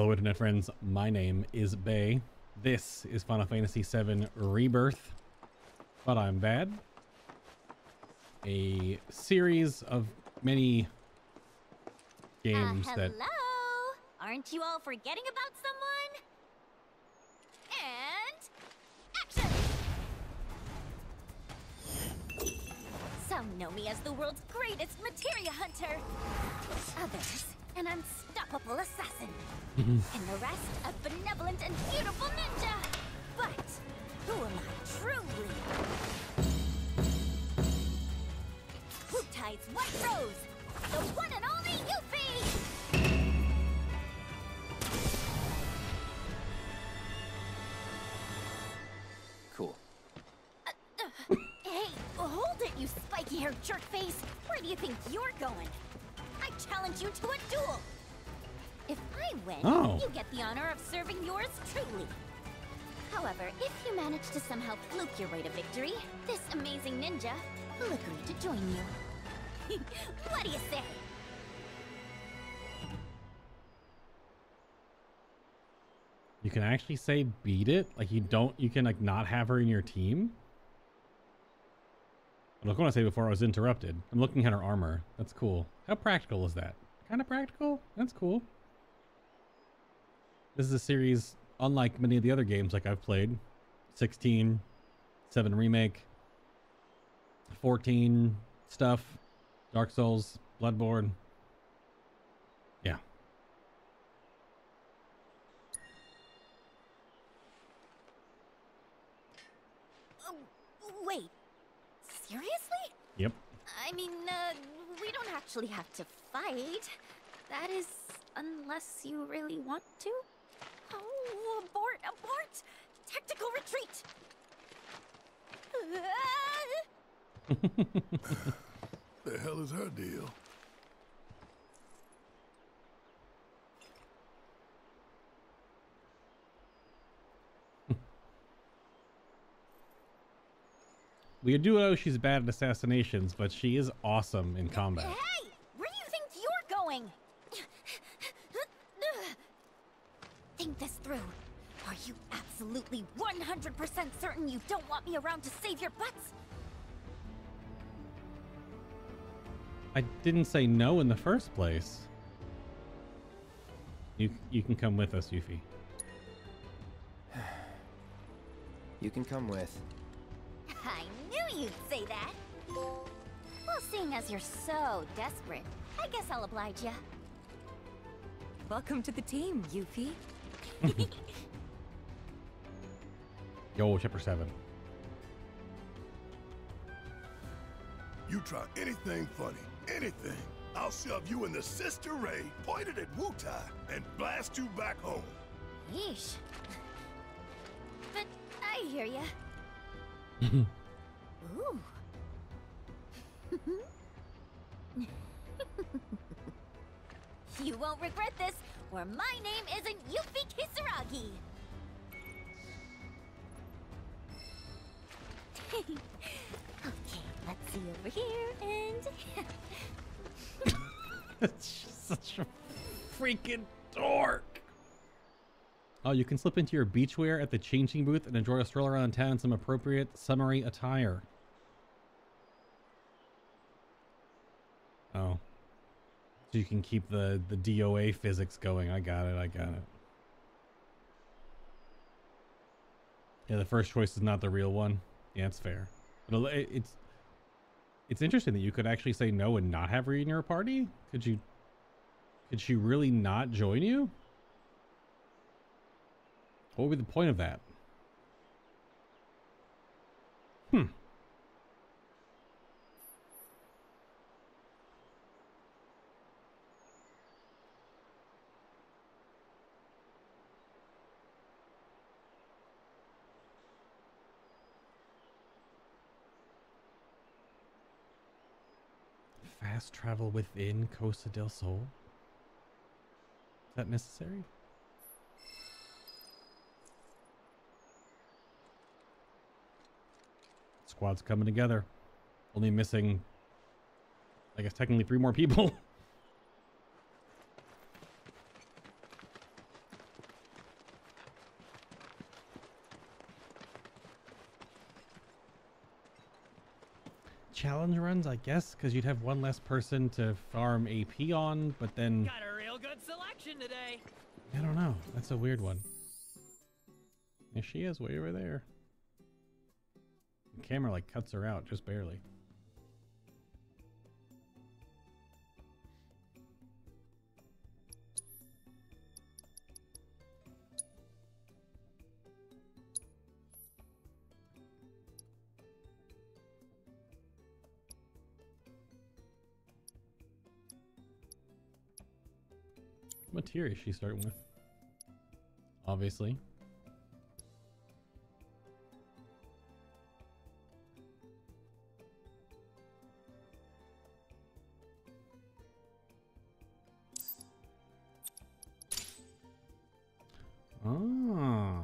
Hello internet friends, my name is Bay. This is Final Fantasy VII Rebirth, but I'm bad. A series of many games that... Hello? Aren't you all forgetting about someone? And... action! Some know me as the world's greatest materia hunter. Others, an unstoppable assassin. And the rest, a benevolent and beautiful ninja. But who am I truly? Wutai's White Rose, the one and only Yuffie! Cool. Hey, hold it, you spiky-haired jerkface! Where do you think you're going? I challenge you to a duel! If I win, you get the honor of serving yours truly. However, if you manage to somehow fluke your way to victory, this amazing ninja will agree to join you. What do you say? You can actually say beat it? Like you can like not have her in your team? I was going to say before I was interrupted. I'm looking at her armor. That's cool. How practical is that? Kind of practical? That's cool. This is a series unlike many of the other games like I've played. 16, 7 Remake, 14 stuff, Dark Souls, Bloodborne. Yeah. Wait, seriously? Yep. I mean, we don't actually have to fight. That is, unless you really want to. Oh, abort, abort! Tactical retreat! The hell is her deal? We do know she's bad at assassinations, but she is awesome in combat. Hey! Where do you think you're going? Think this through. Are you absolutely 100% certain you don't want me around to save your butts? I didn't say no in the first place. You can come with us, Yuffie. You can come with. I knew you'd say that. Well, seeing as you're so desperate, I guess I'll oblige ya. Welcome to the team, Yuffie. Yo, Chapter 7. You try anything funny, anything, I'll shove you in the Sister Ray pointed at Wutai and blast you back home. Yeesh. But I hear ya. Ooh. You won't regret this, or my name isn't Yuffie Kisaragi. Okay, let's see over here, and... Such a freaking dork. Oh, you can slip into your beachwear at the changing booth and enjoy a stroll around town in some appropriate summery attire. Oh. So you can keep the DOA physics going. I got it. Yeah, the first choice is not the real one. Yeah, it's fair. But it's interesting that you could actually say no and not have her in your party. Could she really not join you? What would be the point of that? Fast travel within Costa del Sol? Is that necessary? Squad's coming together. Only missing, I guess, technically 3 more people. challenge runs, I guess, because you'd have one less person to farm AP on, but then... Got a real good selection today. I don't know. That's a weird one. There she is, way over there. The camera, like, cuts her out, just barely. What tier is she starting with? Obviously. Ah.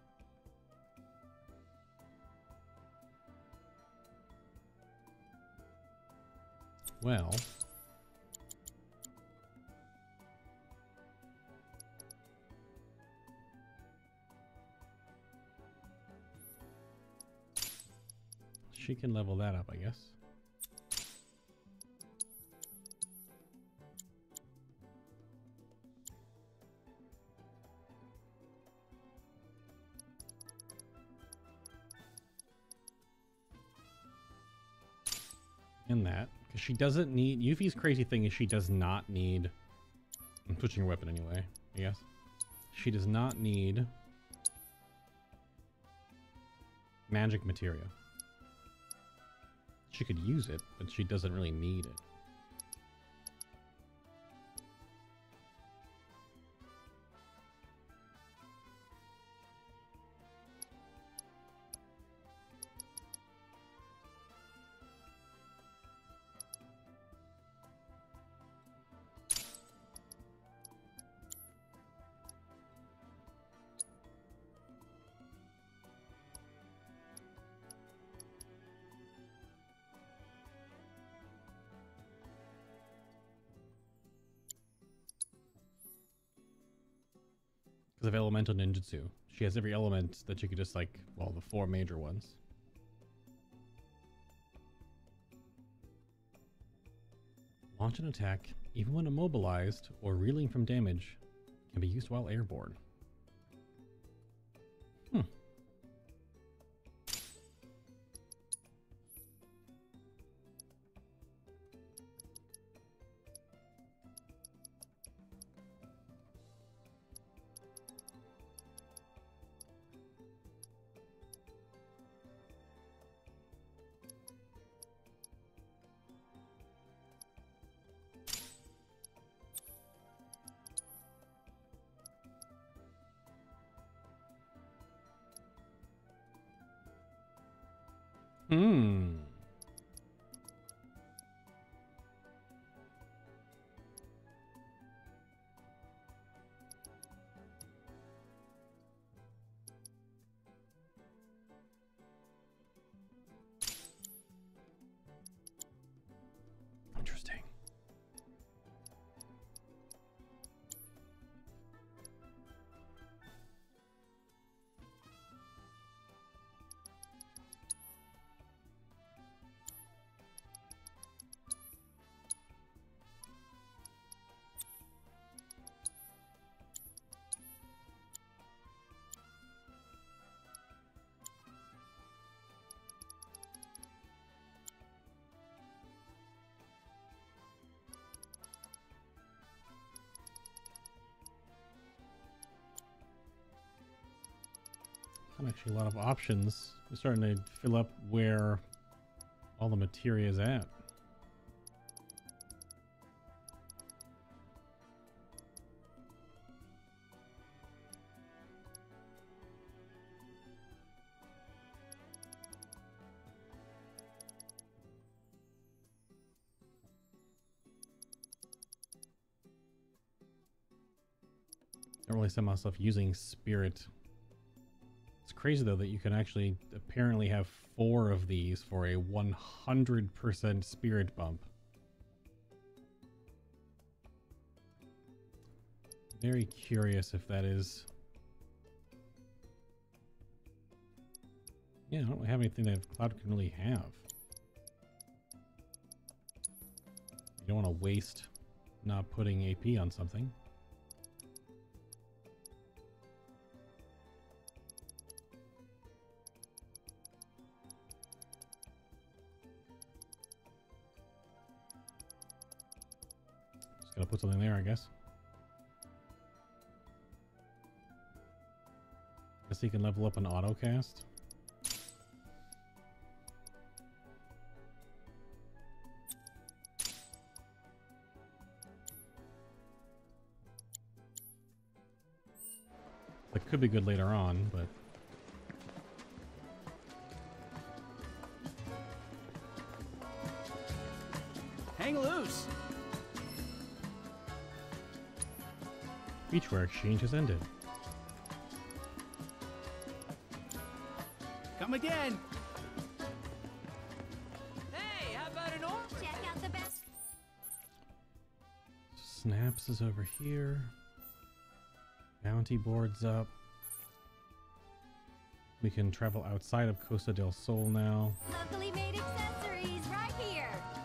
Well. She can level that up, I guess. In that, because she doesn't need... Yuffie's crazy thing is she does not need... I'm switching her weapon anyway, I guess. She does not need... magic materia. She could use it, but she doesn't really need it. Because of elemental ninjutsu. She has every element that you could just like, well, the 4 major ones. Launch an attack, even when immobilized or reeling from damage, can be used while airborne. Interesting. Actually, a lot of options. We're starting to fill up where all the materia is at. I don't really see myself using spirit. It's crazy though that you can actually apparently have 4 of these for a 100% spirit bump. Very curious if that is... Yeah, I don't have anything that Cloud can really have. You don't want to waste not putting AP on something. Just gotta put something there, I guess. Guess he can level up an autocast. That could be good later on, but Hang loose. Beachwear exchange has ended. Come again. Hey, how about an orb? Check out the best. Snaps is over here. Bounty board's up. We can travel outside of Costa del Sol now. Locally made accessories right here.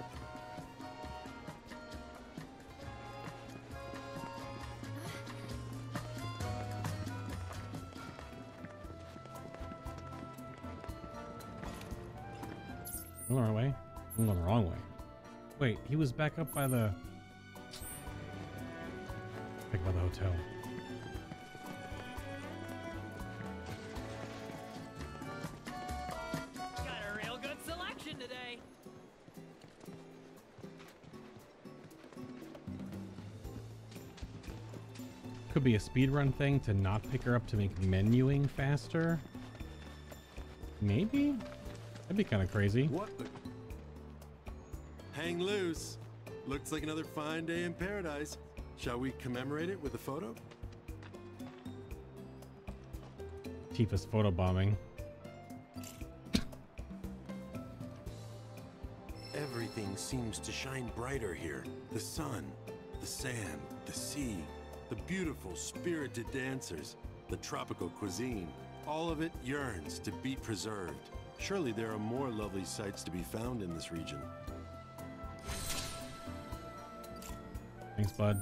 Going the right way? I'm going the wrong way. Wait, he was back up by the... Back by the hotel. Got a real good selection today. Could be a speedrun thing to not pick her up to make menuing faster. Maybe? That'd be kind of crazy. What the? Hang loose. Looks like another fine day in paradise. Shall we commemorate it with a photo? Tifa's photobombing. Everything seems to shine brighter here. The sun, the sand, the sea, the beautiful spirited dancers, the tropical cuisine. All of it yearns to be preserved. Surely there are more lovely sights to be found in this region. Thanks, bud.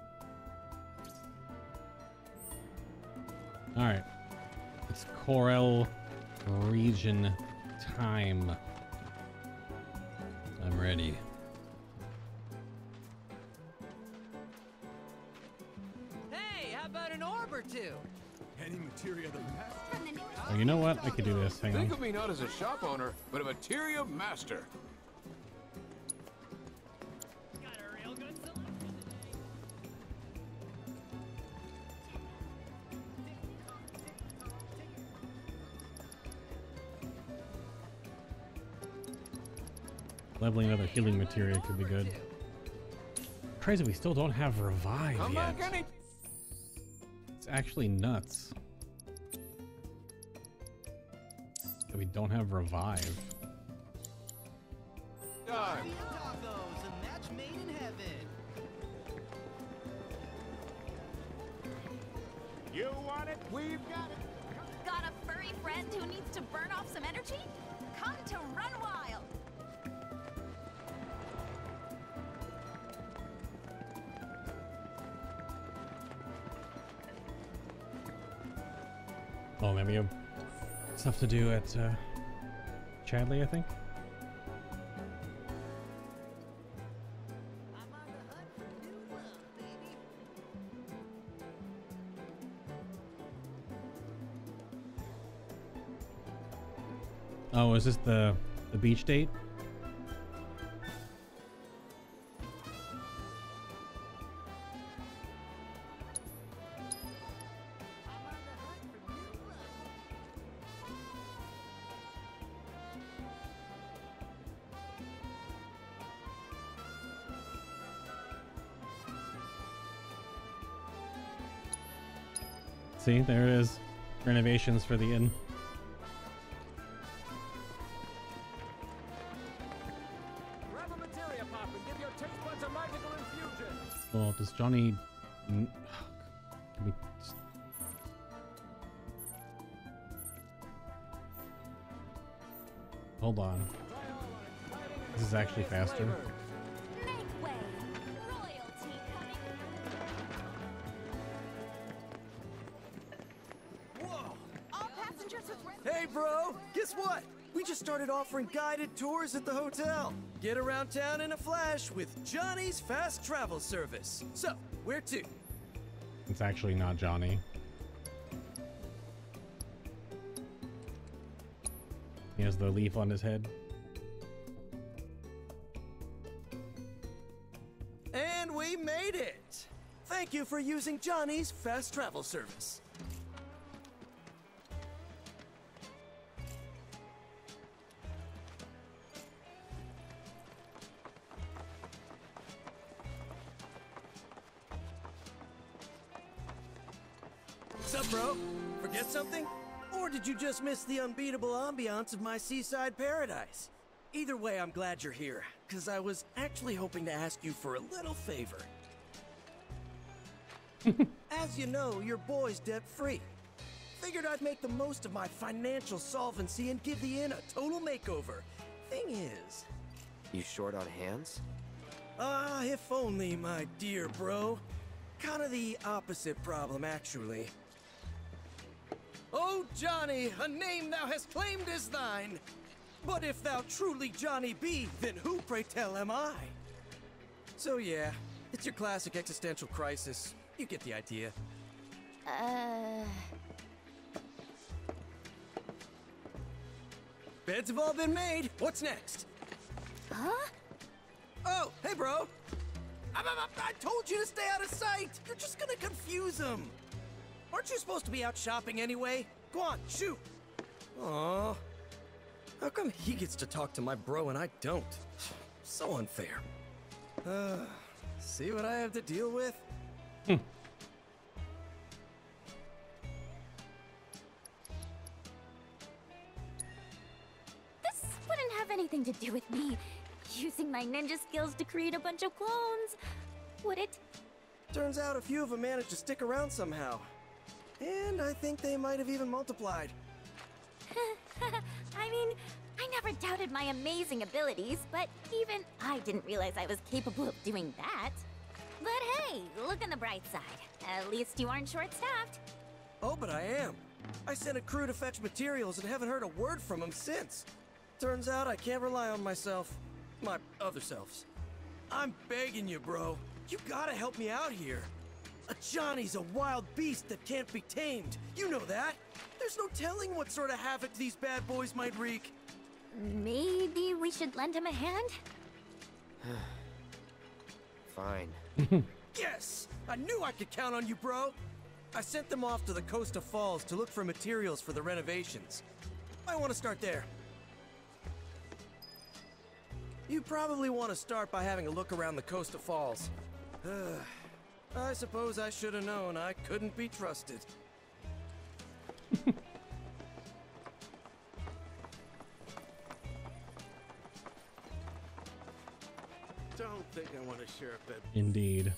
All right. It's Corel region time. I'm ready. Hey, how about an orb or two? Any materia that From the newest Oh, you know what? I could do this. Hang Think on. of me not as a shop owner, but a materia master. Got a real good selection today. Leveling another healing materia could be good. Crazy, we still don't have revive Come yet. back any It's actually nuts that we don't have revive. time. Tacos, a match made in heaven. You want it? We've got it. got a furry friend who needs to burn off some energy? Come to Run Wild. Oh, maybe have stuff to do at Chadley, I think. I'm on the hunt for new love, baby. Oh, is this the beach date? I'm on the hunt for new love. See, there it is. Renovations for the inn. Grab a materia pop and give your taste buds a magical infusion. Well, does Johnny... Can we... Hold on. This is actually faster. Make way. Hey, bro! Guess what? We just started offering guided tours at the hotel. Get around town in a flash with Johnny's Fast Travel Service. So, where to? It's actually not Johnny. He has the leaf on his head. And we made it! Thank you for using Johnny's Fast Travel Service. Sup, bro? Forget something? Or did you just miss the unbeatable ambiance of my seaside paradise? Either way, I'm glad you're here, because I was actually hoping to ask you for a little favor. As you know, your boy's debt-free. Figured I'd make the most of my financial solvency and give the inn a total makeover. Thing is... You short on hands? Ah, if only, my dear bro. Kinda the opposite problem, actually. Oh, Johnny, a name thou hast claimed is thine. But if thou truly Johnny be, then who, pray tell, am I? So yeah, it's your classic existential crisis. You get the idea. Beds have all been made. What's next? Huh? Oh, hey, bro. I told you to stay out of sight. You're just gonna confuse them. Aren't you supposed to be out shopping anyway? Go on, shoot. Aw. How come he gets to talk to my bro and I don't? So unfair. See what I have to deal with? This wouldn't have anything to do with me using my ninja skills to create a bunch of clones, would it? Turns out a few of them managed to stick around somehow. And I think they might have even multiplied. I mean, I never doubted my amazing abilities, but even I didn't realize I was capable of doing that. But hey, look on the bright side. At least you aren't short-staffed. Oh, but I am. I sent a crew to fetch materials and haven't heard a word from them since. Turns out I can't rely on myself. My other selves. I'm begging you, bro. You gotta help me out here. A Johnny's a wild beast that can't be tamed. You know that. There's no telling what sort of havoc these bad boys might wreak. Maybe we should lend him a hand? Fine. Yes! I knew I could count on you, bro! I sent them off to the Costa Falls to look for materials for the renovations. I want to start there. You probably want to start by having a look around the Costa Falls. I suppose I should have known I couldn't be trusted. Don't think I want to share a bed. Indeed.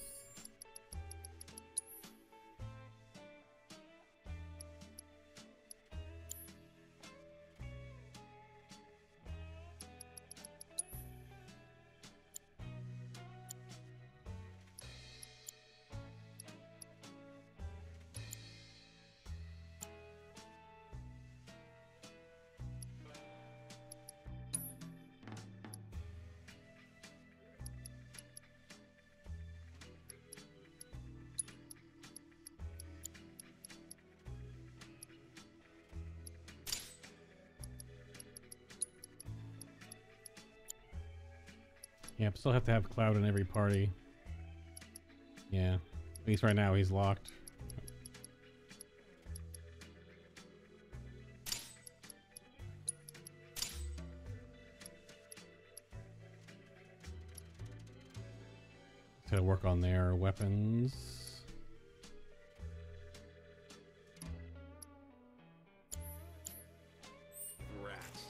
Yep, still have to have Cloud in every party. Yeah, at least right now he's locked. Gotta work on their weapons. Rats.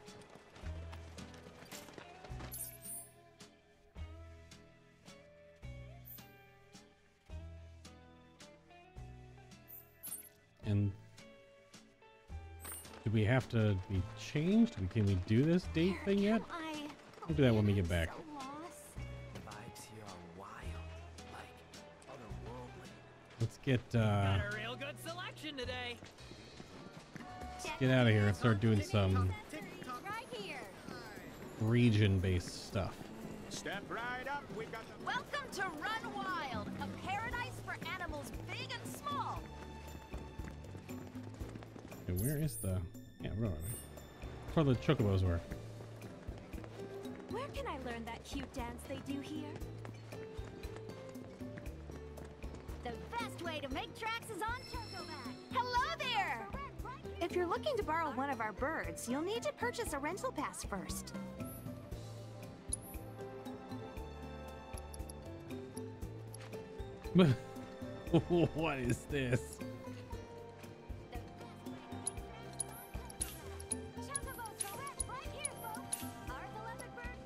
And do we have to be changed? Can we do this date thing yet? We'll do that when we get back. Vibes here are wild, like otherworldly. Let's get Got a real good selection today. get out of here and start doing some Right here. region-based stuff. Step right up. We got the Welcome to Run Wild, a paradise for animals big and small. Okay, where is the... Yeah, where are we? That's where the chocobos were. Where can I learn that cute dance they do here? The best way to make tracks is on Chocoback. Hello there! If you're looking to borrow one of our birds, you'll need to purchase a rental pass first. What is this? Chocobos direct right here, folks. Are the leopard birds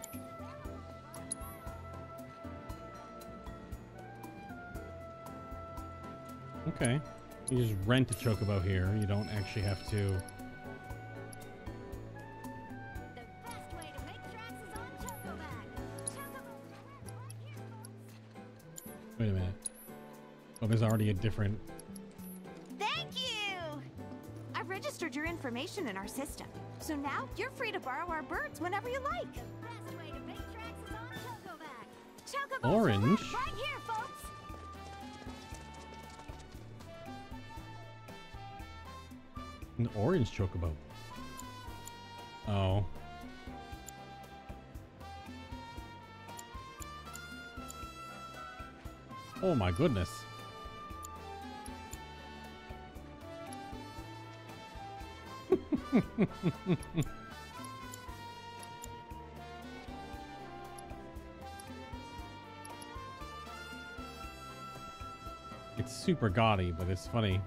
Okay. You just rent a chocobo here. You don't actually have to... The best way to make tracks is on Chocoback. Chocobos direct right here, folks. Wait a minute. Oh, there's already a different... Thank you! I've registered your information in our system, so now you're free to borrow our birds whenever you like. The best way to make tracks is on Chocoback. Chocobos Orange. direct right here, folks. An orange chocobo. Oh. Oh my goodness. It's super gaudy, but it's funny.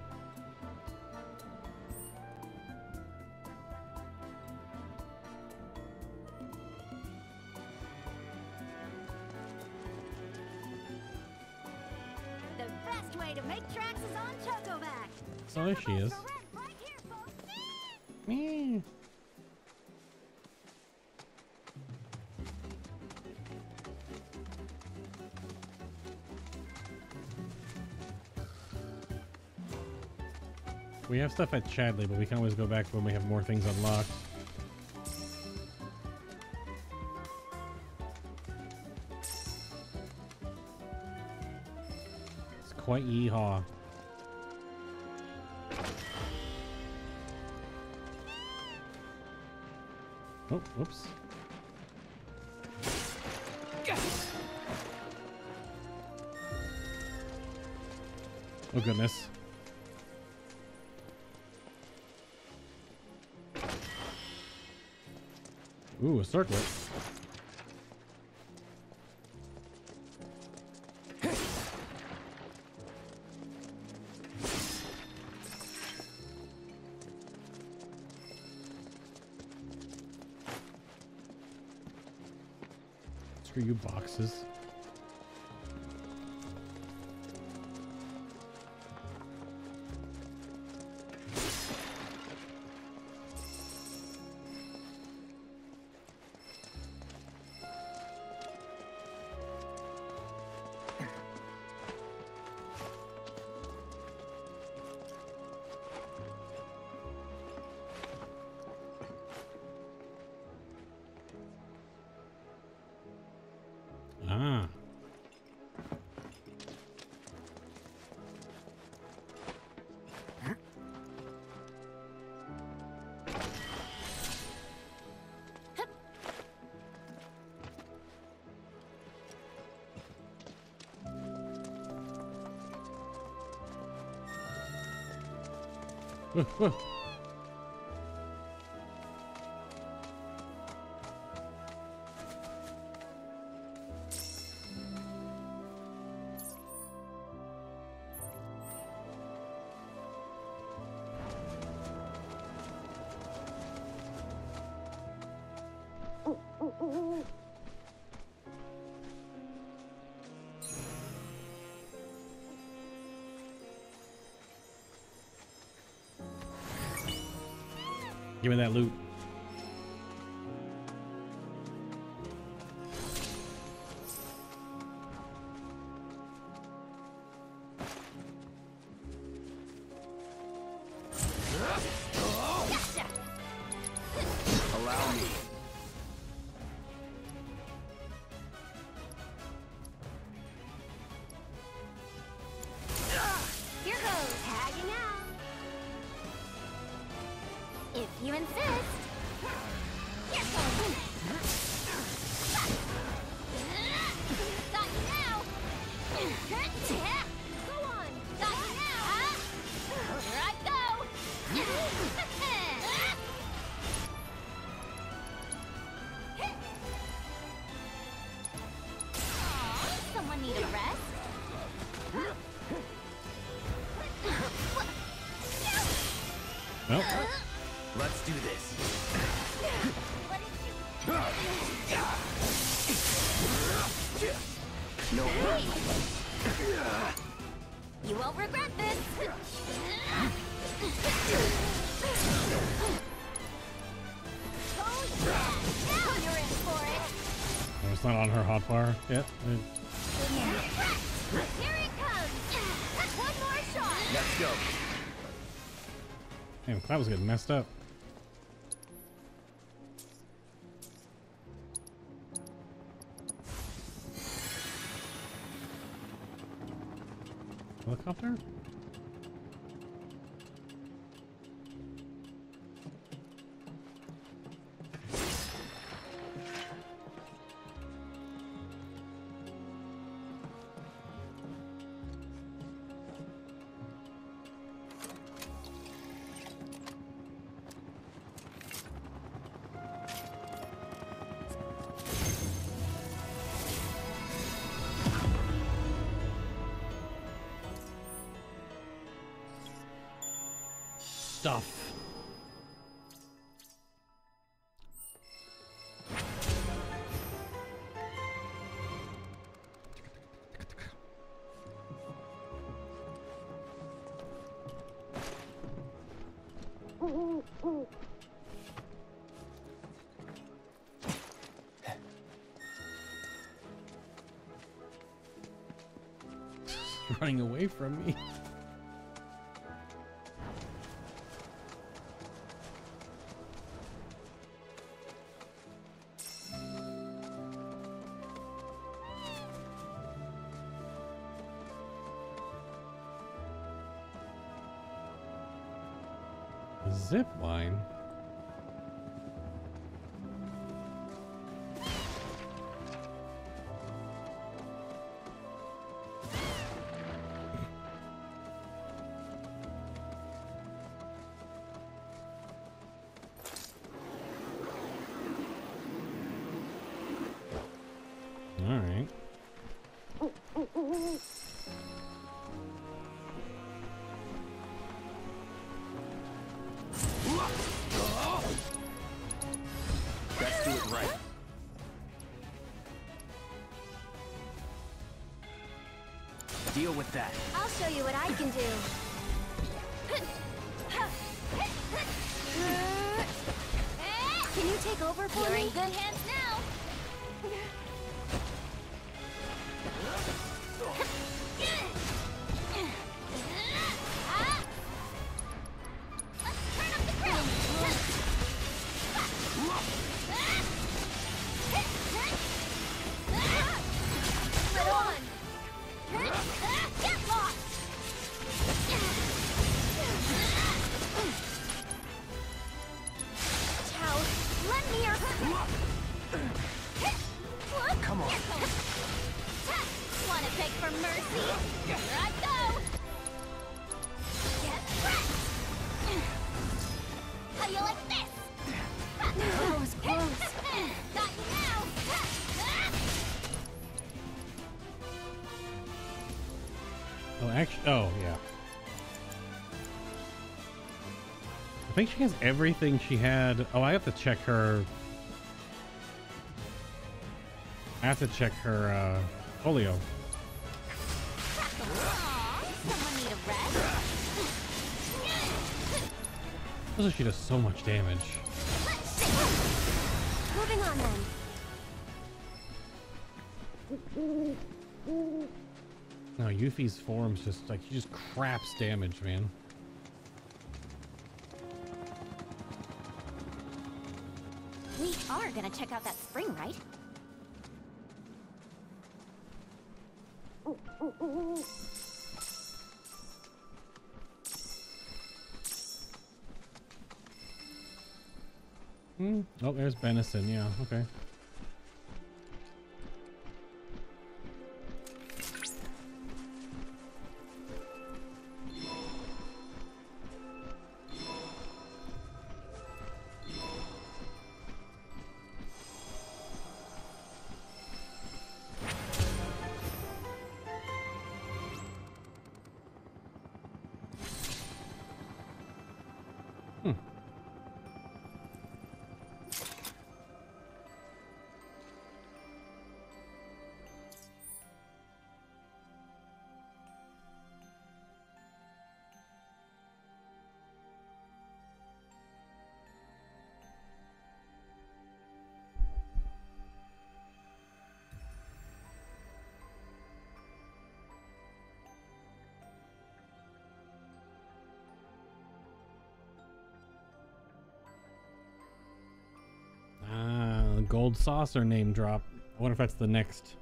The best way to make tracks is on Chocoback. Oh, there she is. Direct right here, folks. Meh. We have stuff at Chadley, but we can always go back when we have more things unlocked. It's quite yeehaw. Oh, whoops. Oh, goodness. Ooh, a circlet. Screw you, boxes. Ah. Give me that loot. you insist. Here goes. Got you now. Go on. Got you now. Here I go. Aw, someone need a rest? Nope. Let's do this. No way. You won't regret this. Oh yeah! Now you're in for it. Oh, it's not on her hotbar yet. Here it comes. One more shot. Let's go. Damn, Cloud was getting messed up. Helicopter? Stuff. Running away from me. Zip line. All right. Let's do it right. Deal with that. I'll show you what I can do. Can you take over for me? You're in good hands now. Let's turn up the ground. Split on. Get lost. Chow, lend me your... Come on. Wanna beg for mercy? Here I go. Get wrecked. How do you like this? That was close. Got you now. Oh, actually, oh yeah. I think she has everything she had. Oh, I have to check her. I have to check her folio. Someone need a rest? Also, she does so much damage. Moving on then. No, Yuffie's form's just like, she just craps damage, man. We are gonna check out that spring, right? Oh, there's Benison. Yeah, okay. Gold saucer name drop. I wonder if that's the next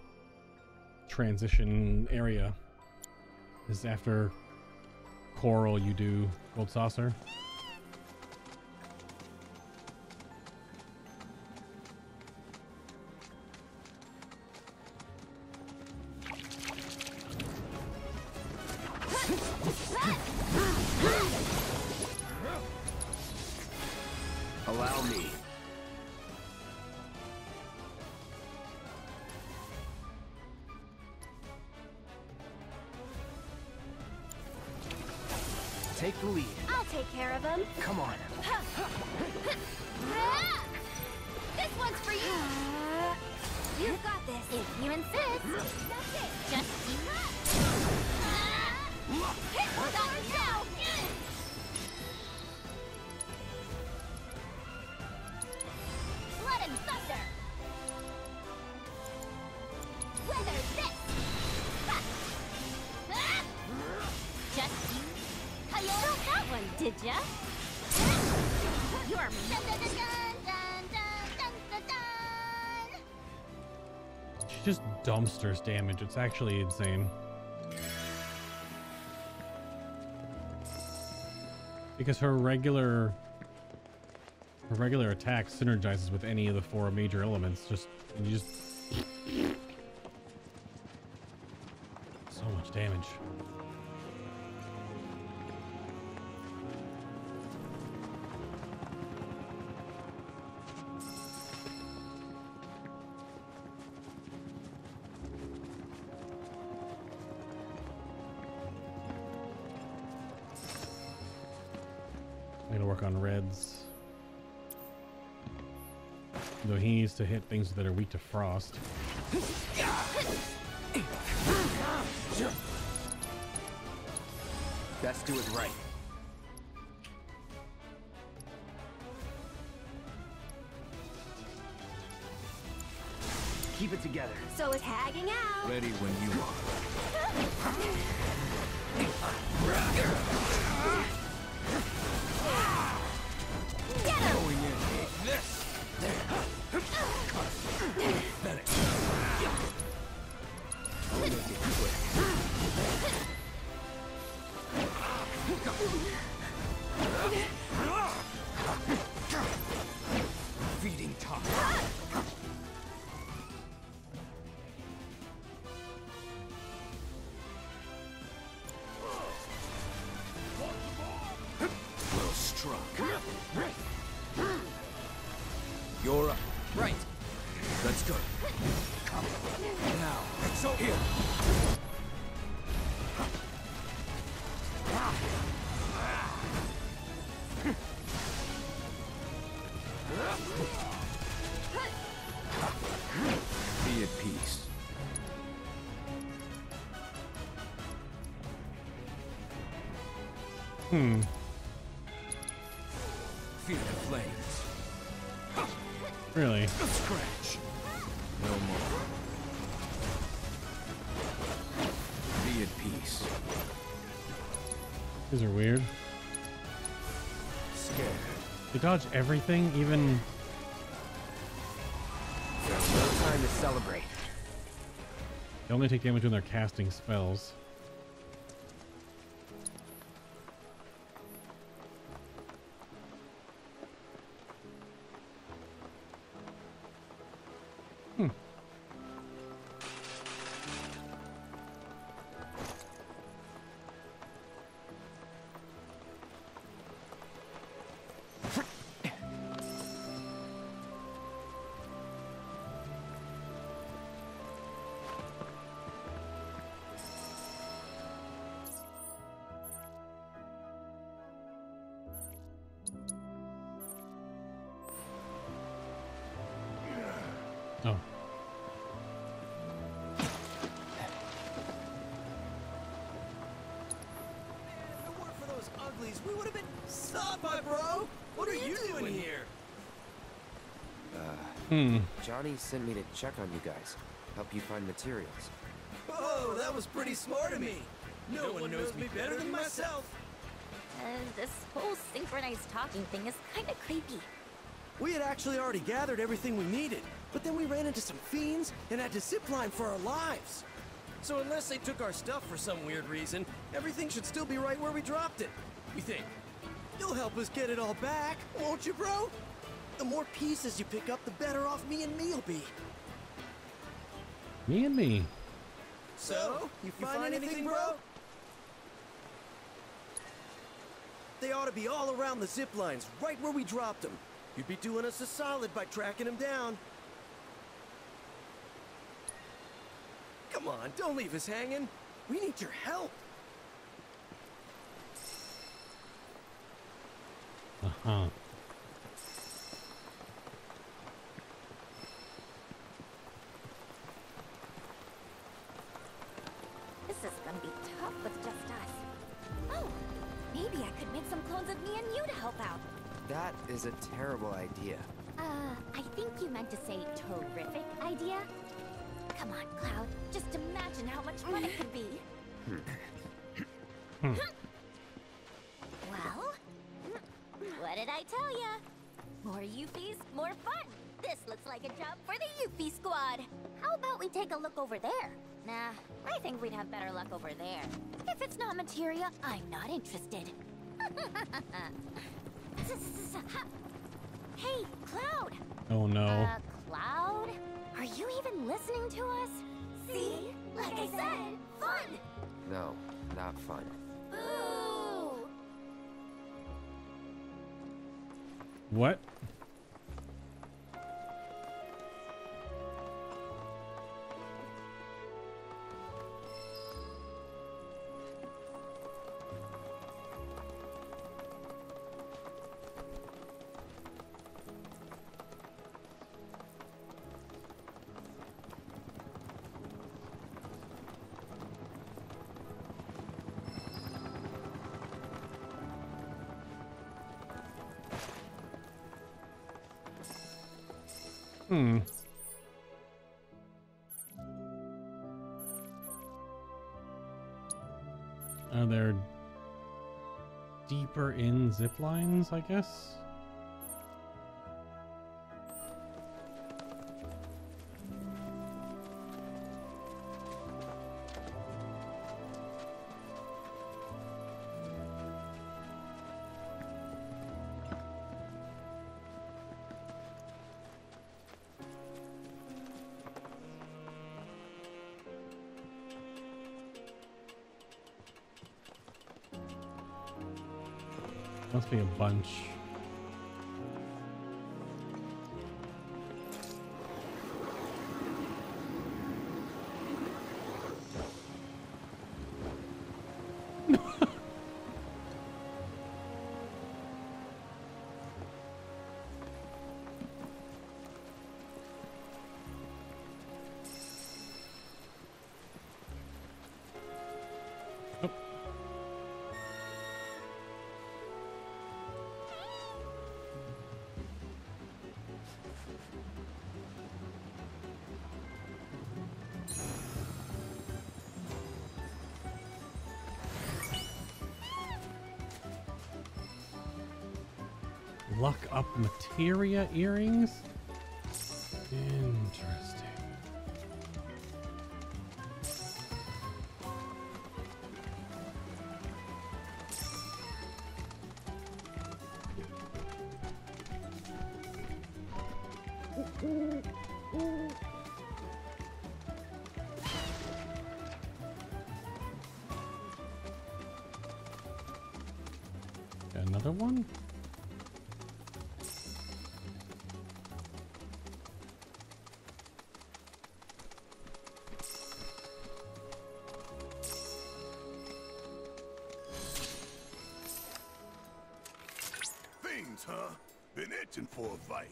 transition area. Is after Coral you do gold saucer? Allow me. Take the lead. I'll take care of him. Come on. This one's for you. You've got this. If you insist. That's it. Just keep up. Hit that now. Blood and thunder. Weather this. Just you. You felt that one, did ya? You're dun, dun, dun, dun, dun, dun, dun. She just dumpsters damage. It's actually insane. Because her regular attack synergizes with any of the 4 major elements. You just so much damage. I'm gonna work on Reds. Though he needs to hit things that are weak to frost. Let's do it right. Keep it together. So is tagging out. Ready when you are. Get him. Going in. This. Pathetic. I'll make it quick. Feeding time. Well struck. You're up. Right. Let's go. Come. Now. So here. Be at peace. Feel the flames. Really? A scratch. No more. Be at peace. These are weird. Scared. They dodge everything, even... There's no time to celebrate. They only take damage when they're casting spells. Oh. If it weren't for those uglies, we would have been... Stop, my bro! What are you doing here? Johnny sent me to check on you guys. Help you find materials. Oh, that was pretty smart of me. No one knows me better than myself. This whole synchronized talking thing is kinda creepy. We had actually already gathered everything we needed, but then we ran into some fiends and had to zipline for our lives. So unless they took our stuff for some weird reason, everything should still be right where we dropped it. We think. You'll help us get it all back, won't you, bro? The more pieces you pick up, the better off me and me'll be. Me and me. So, you find anything, bro? They ought to be all around the zip lines, right where we dropped them. You'd be doing us a solid by tracking them down. Come on, don't leave us hanging. We need your help. Uh-huh. This is gonna be tough with just us. Oh, maybe I could make some clones of me and you to help out. That is a terrible idea. I think you meant to say terrific idea. Come on, Cloud. Just imagine how much fun it could be. Well, what did I tell ya? More Yuffie's, more fun. This looks like a job for the Yuffie squad. How about we take a look over there? Nah, I think we'd have better luck over there. If it's not materia, I'm not interested. Hey, Cloud! Oh no. Cloud? Are you even listening to us? See? Like I said, fun! No, not fun. Boo! What? They're deeper in zip lines, I guess. Must be a bunch. Luck up materia earrings? Interesting. Got another one? Fiend, Variants, huh? Been itching for a fight.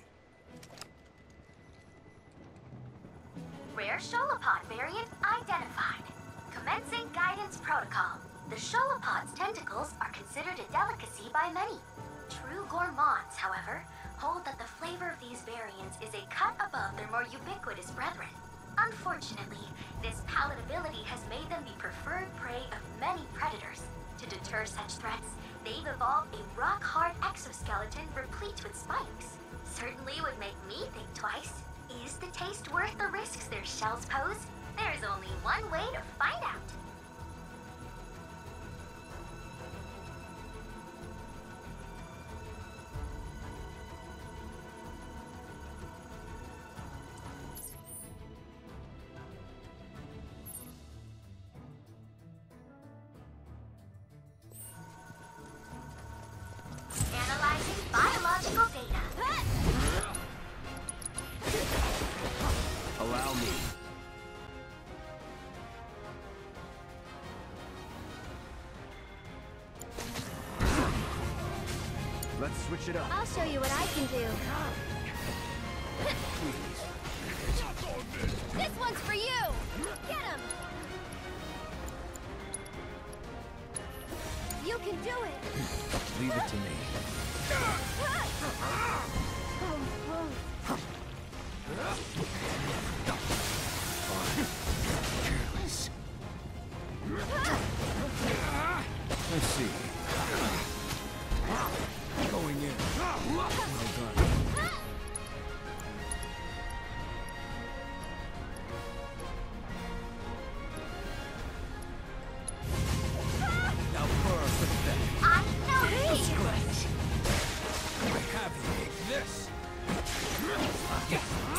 Rare Sholopod variant identified. Commencing guidance protocol. The Sholopod's tentacles are considered a delicacy by many. True gourmands, however, hold that the flavor of these variants is a cut above their more ubiquitous brethren. Unfortunately, this palatability has made them the preferred prey of many predators. To deter such threats, they've evolved a rock-hard exoskeleton replete with spikes. Certainly would make me think twice. Is the taste worth the risks their shells pose? There's only one way to find out. Analyzing biological data. Allow me. Let's switch it up. I'll show you what I can do. This one's for you! Get him! You can do it! Leave it to me. Careless. Let's see. Going in. Well done. Now burn for the back. I know he! Scratch. I have you. This. Yes,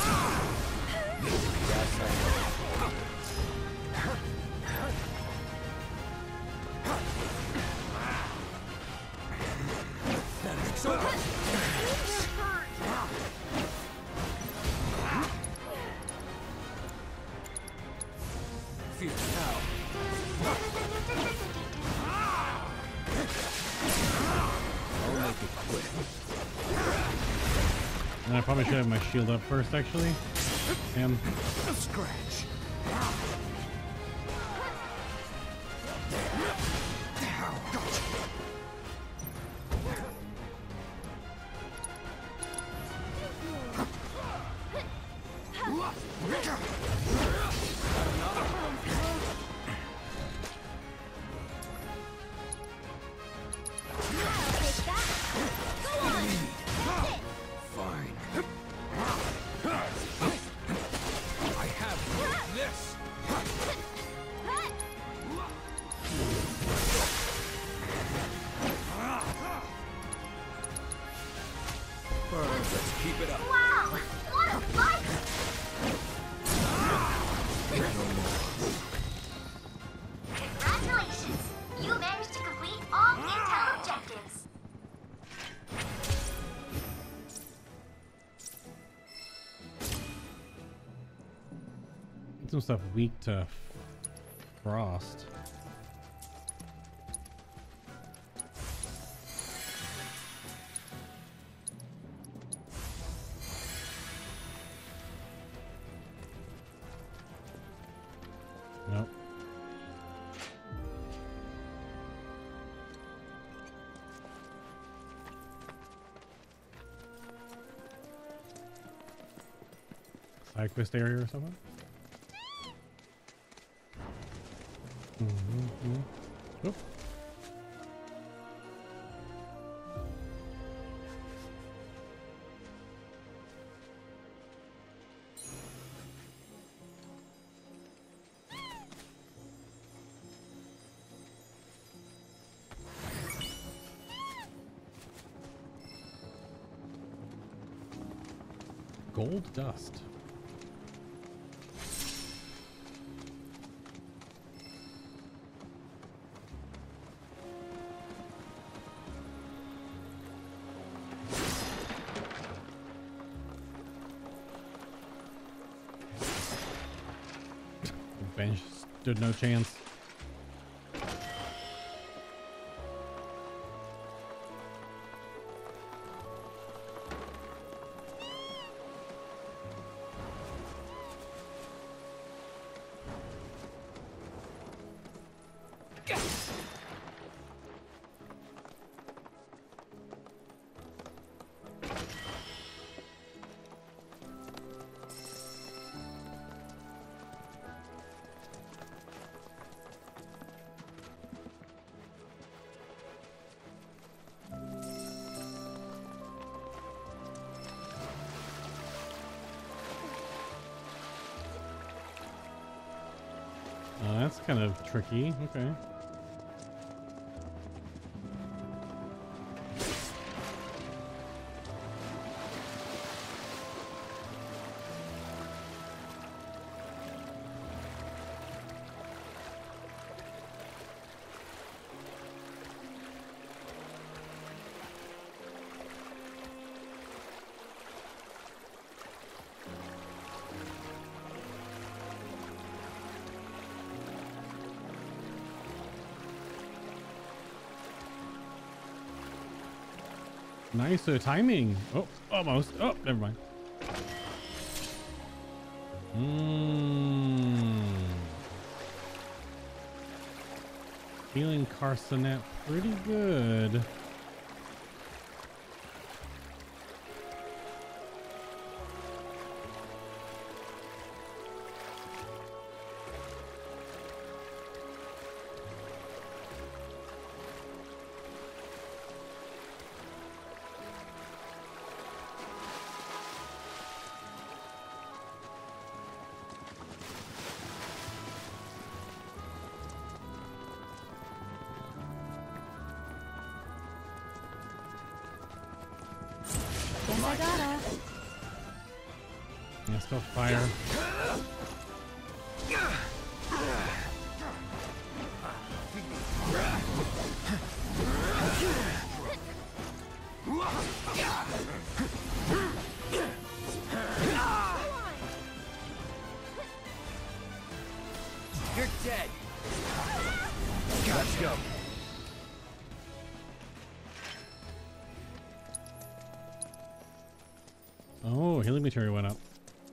I know. That is so feel now. I'll make it quick. And I probably should have my shield up first, actually. Damn. Scratch. Let's keep it up. Wow! What a fight! Congratulations! You managed to complete all intel objectives. Some stuff weak to frost. Nope. Side quest area or something? Oop. Gold dust. Bench stood no chance. kind of tricky. Okay. Nice timing. Oh, almost. Oh, never mind. Healing Carsonet pretty good. Guess I gotta. Yeah, still fire. You're dead. Let's go. Oh, healing material went up.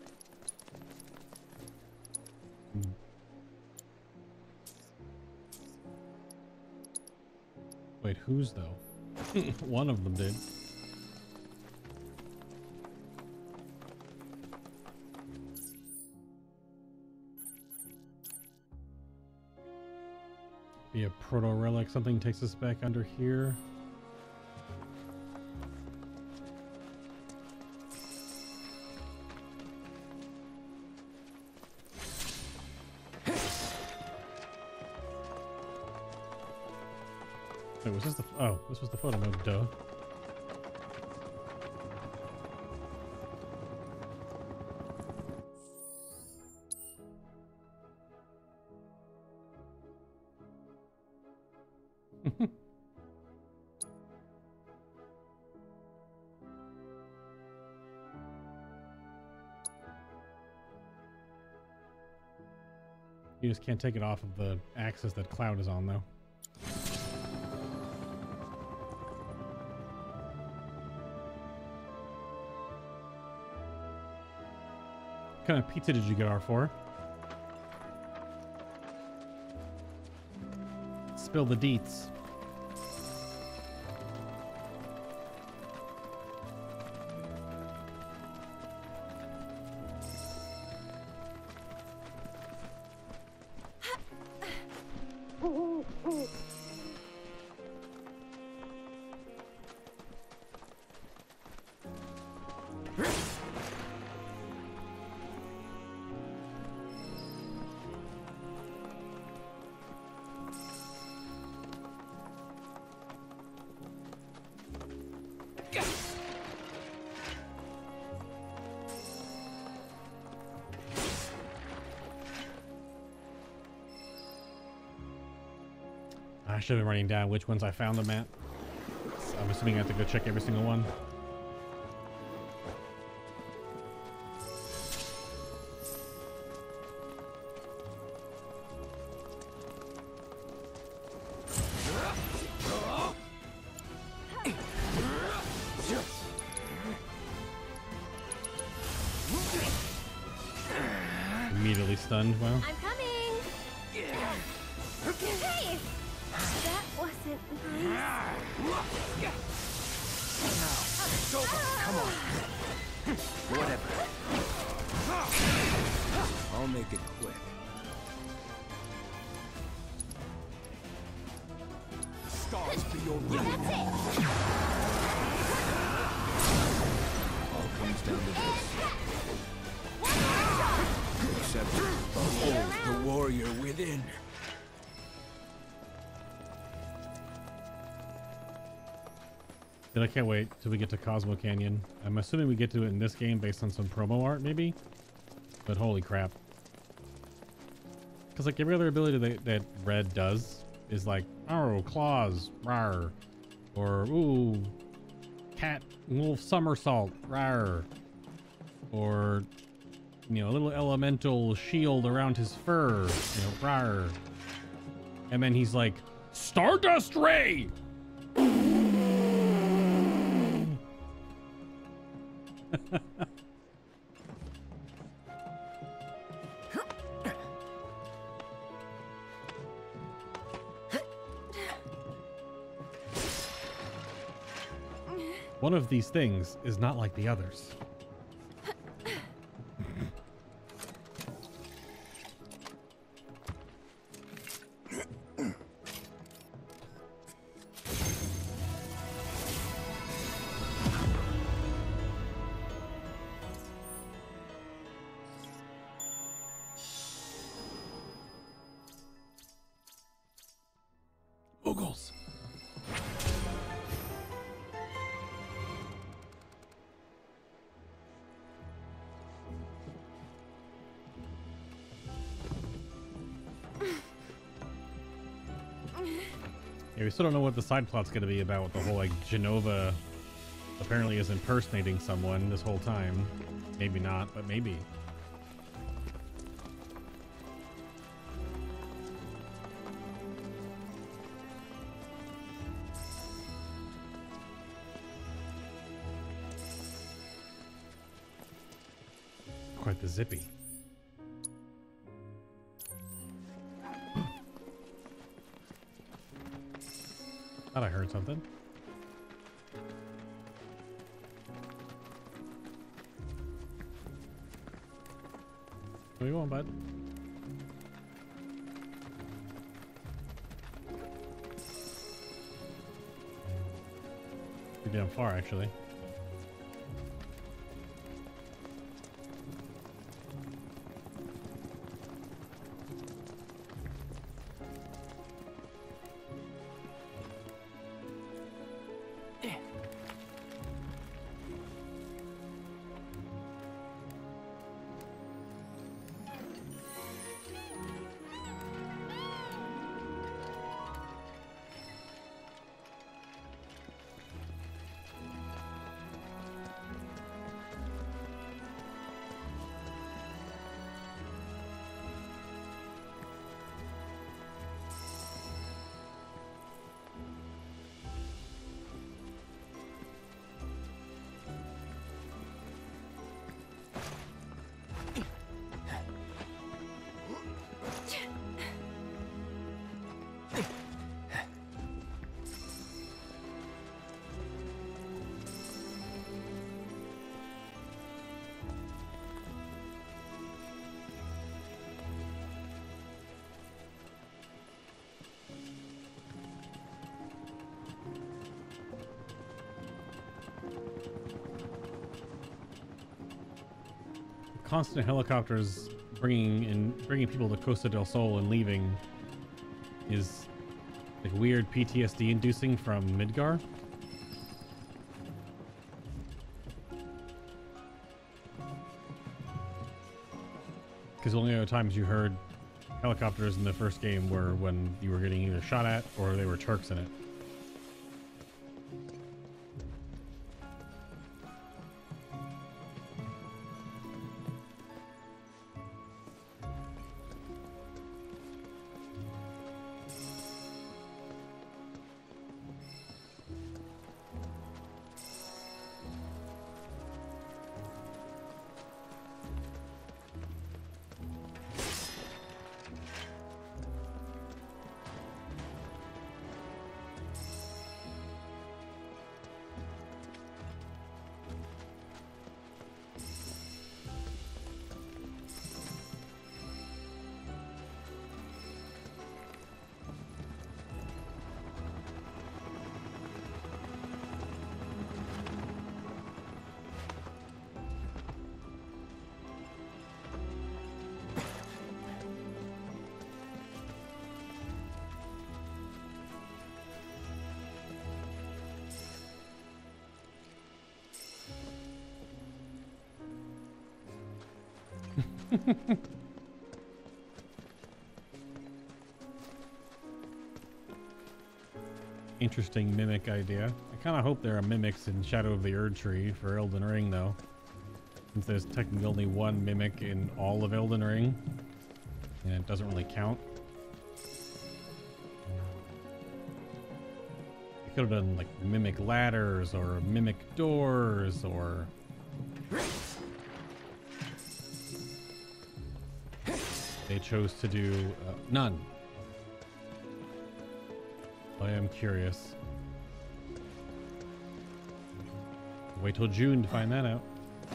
Wait, whose though? One of them did. Be a proto relic. Something takes us back under here. Wait, was this the... Oh, this was the photo mode, duh. You just can't take it off of the axis that Cloud is on, though. What kind of pizza did you get R4? Spill the deets. I should have been writing down which ones I found them at. So I'm assuming I have to go check every single one. Immediately stunned. Well, I'm coming. Hey, that wasn't nice. It's over. Come on. Whatever. I'll make it quick. Stars be your rule. That's it. All comes down to this. Except behold the warrior within. Then I can't wait till we get to Cosmo Canyon. I'm assuming we get to it in this game based on some promo art, maybe. But holy crap! Because like every other ability that Red does is like, oh, claws, rawr, or ooh, cat wolf somersault, rawr, or you know, a little elemental shield around his fur, you know, rawr. And then he's like, Stardust Ray. One of these things is not like the others. Ogles. Yeah, we still don't know what the side plot's going to be about with the whole, like, Genova apparently is impersonating someone this whole time. Maybe not, but maybe. Quite the zippy. Thought I heard something. Where you going, bud? You're damn far, actually. Constant helicopters bringing people to Costa del Sol and leaving is like weird PTSD inducing from Midgar. Because the only other times you heard helicopters in the first game were when you were getting either shot at or they were Turks in it. Interesting mimic idea. I kind of hope there are mimics in Shadow of the Erdtree for Elden Ring, though. Since there's technically only one mimic in all of Elden Ring, and it doesn't really count. It could have done like mimic ladders or mimic doors or... They chose to do none. I am curious. Wait till June to find that out.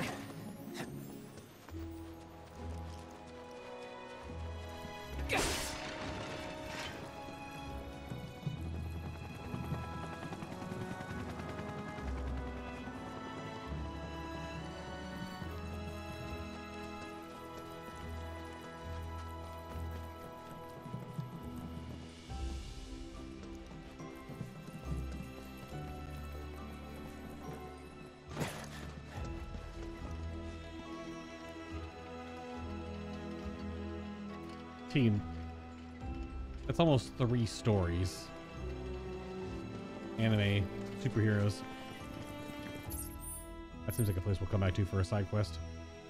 That's almost 3 stories. Anime, superheroes. That seems like a place we'll come back to for a side quest.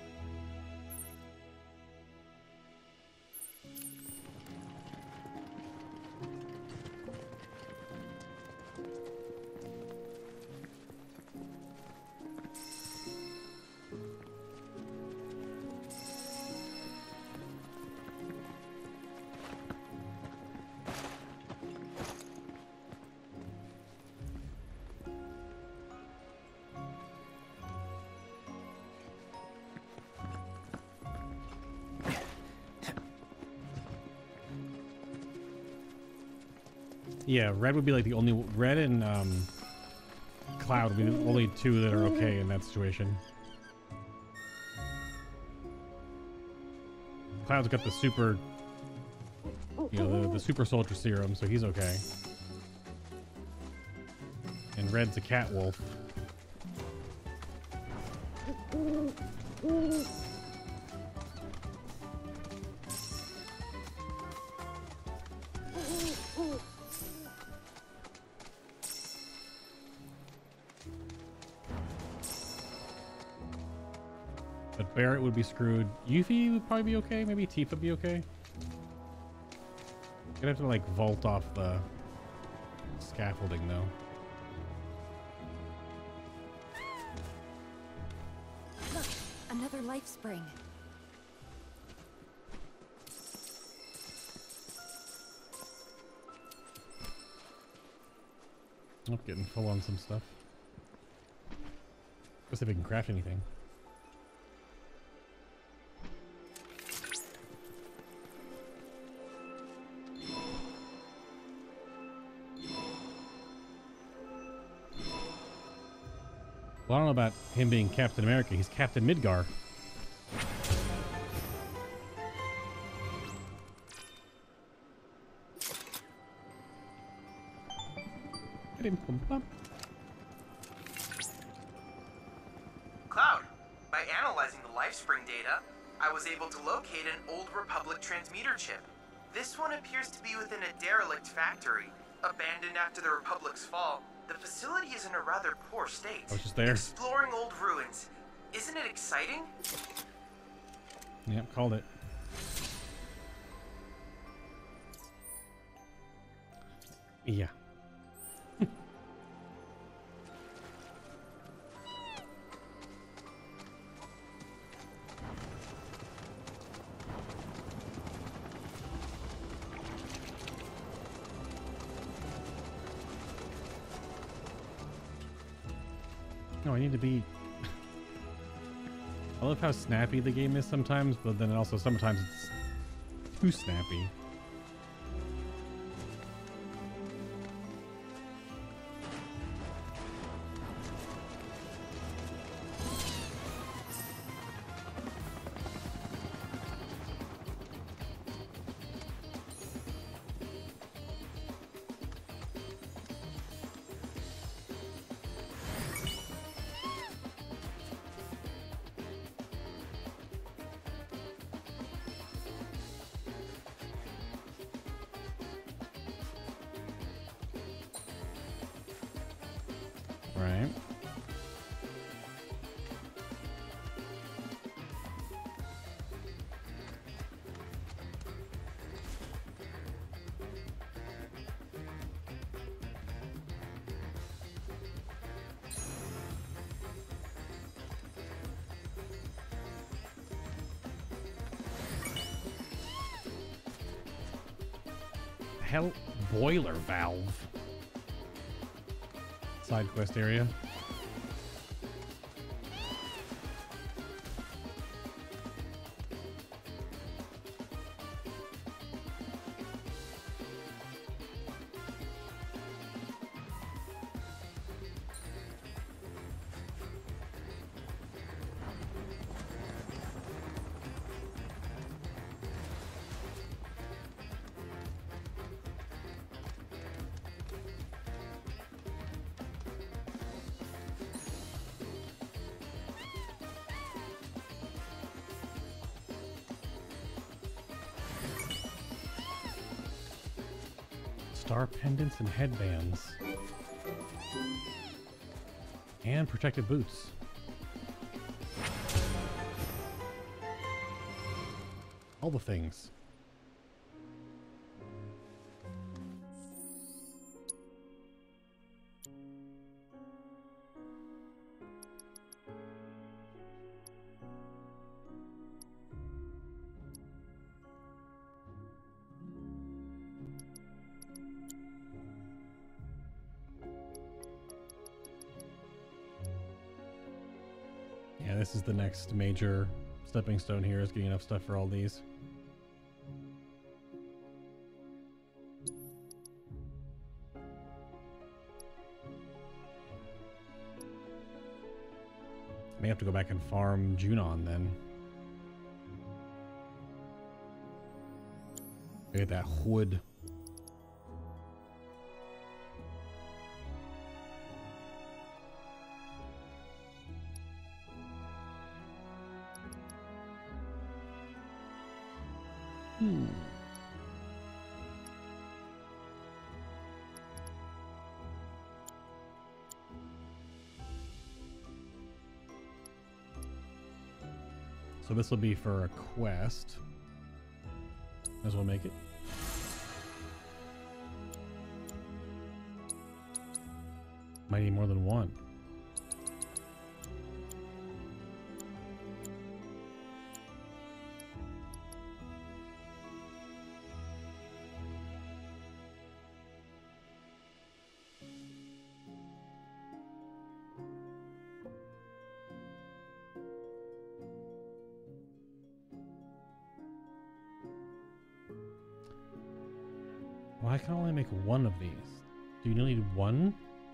Yeah, Red would be like the only... Red and Cloud would be the only 2 that are okay in that situation. Cloud's got the super... You know, the super soldier serum, so he's okay. And Red's a cat wolf. But Barret would be screwed. Yuffie would probably be okay. Maybe Tifa would be okay. Gonna have to like vault off the scaffolding though. Look, another life spring. I'm getting full on some stuff. Let's see if I can craft anything. Well, I don't know about him being Captain America. He's Captain Midgar. Cloud, by analyzing the LifeSpring data, I was able to locate an old Republic transmitter chip. This one appears to be within a derelict factory, abandoned after the Republic's fall. The facility is in a rather poor state. I was just there. Exploring old ruins. Isn't it exciting? Yep, called it. Yeah. No, I need to be... I love how snappy the game is sometimes, but then also sometimes it's too snappy. Right. Hell, boiler valve. Side quest area. Star pendants and headbands. And protective boots. All the things. Yeah, this is the next major stepping stone here, is getting enough stuff for all these. May have to go back and farm Junon then. Get that wood. So this will be for a quest. Might as well make it. Might need more than one. Well, I can only make one of these. Do you need one?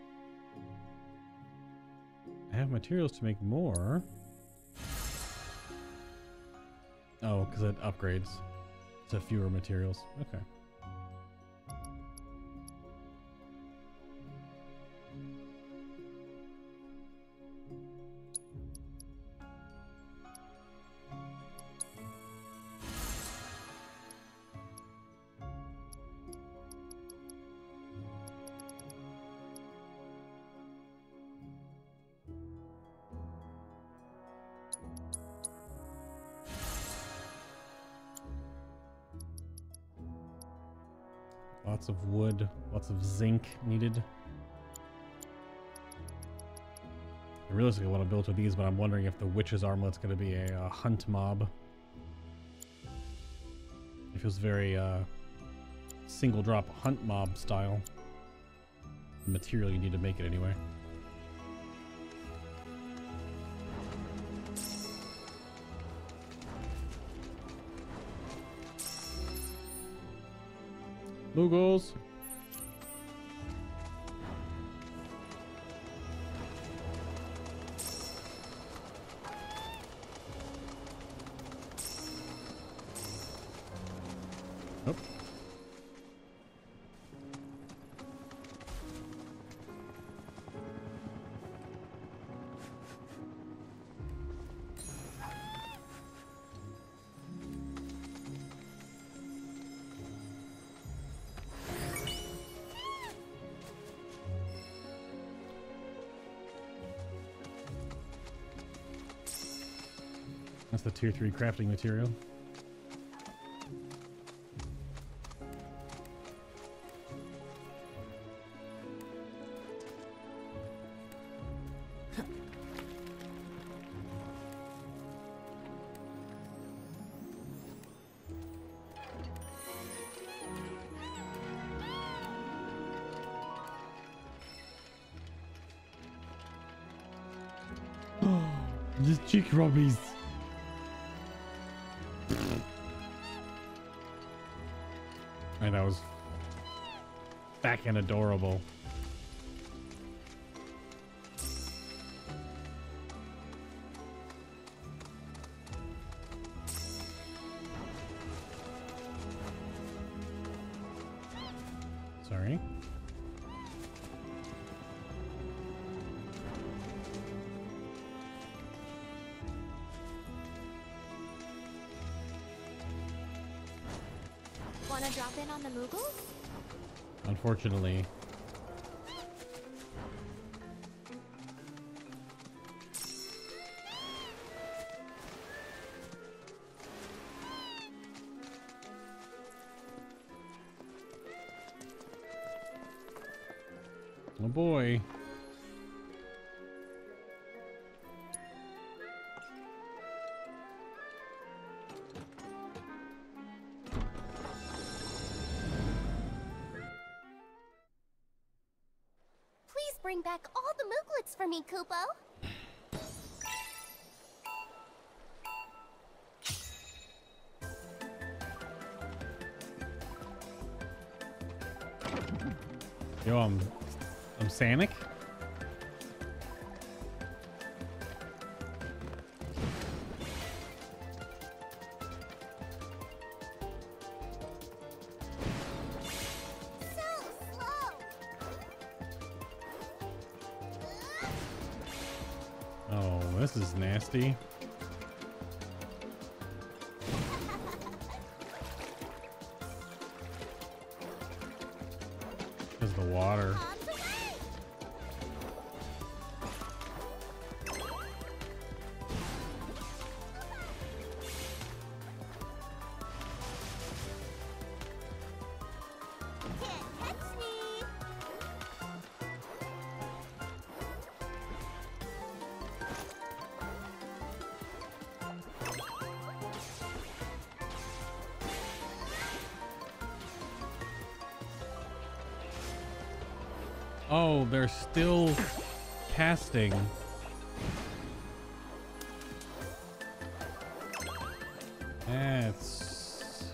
I have materials to make more. Oh, because it upgrades to fewer materials. Okay. Lots of wood, lots of zinc needed. I realistically want to build with these, but I'm wondering if the witch's armlet's going to be a hunt mob. It feels very single drop hunt mob style. The material you need to make it anyway. Lugos. Oh. That's the tier 3 crafting material. Just cheek robbies. And that was back and adorable. Sorry. Wanna drop in on the Moogles? Unfortunately. Oh boy. Please bring back all the Mooglets for me, Kupo. Yo, I'm Sanic. Oh, this is nasty. Because of the water. Oh, they're still casting. That's...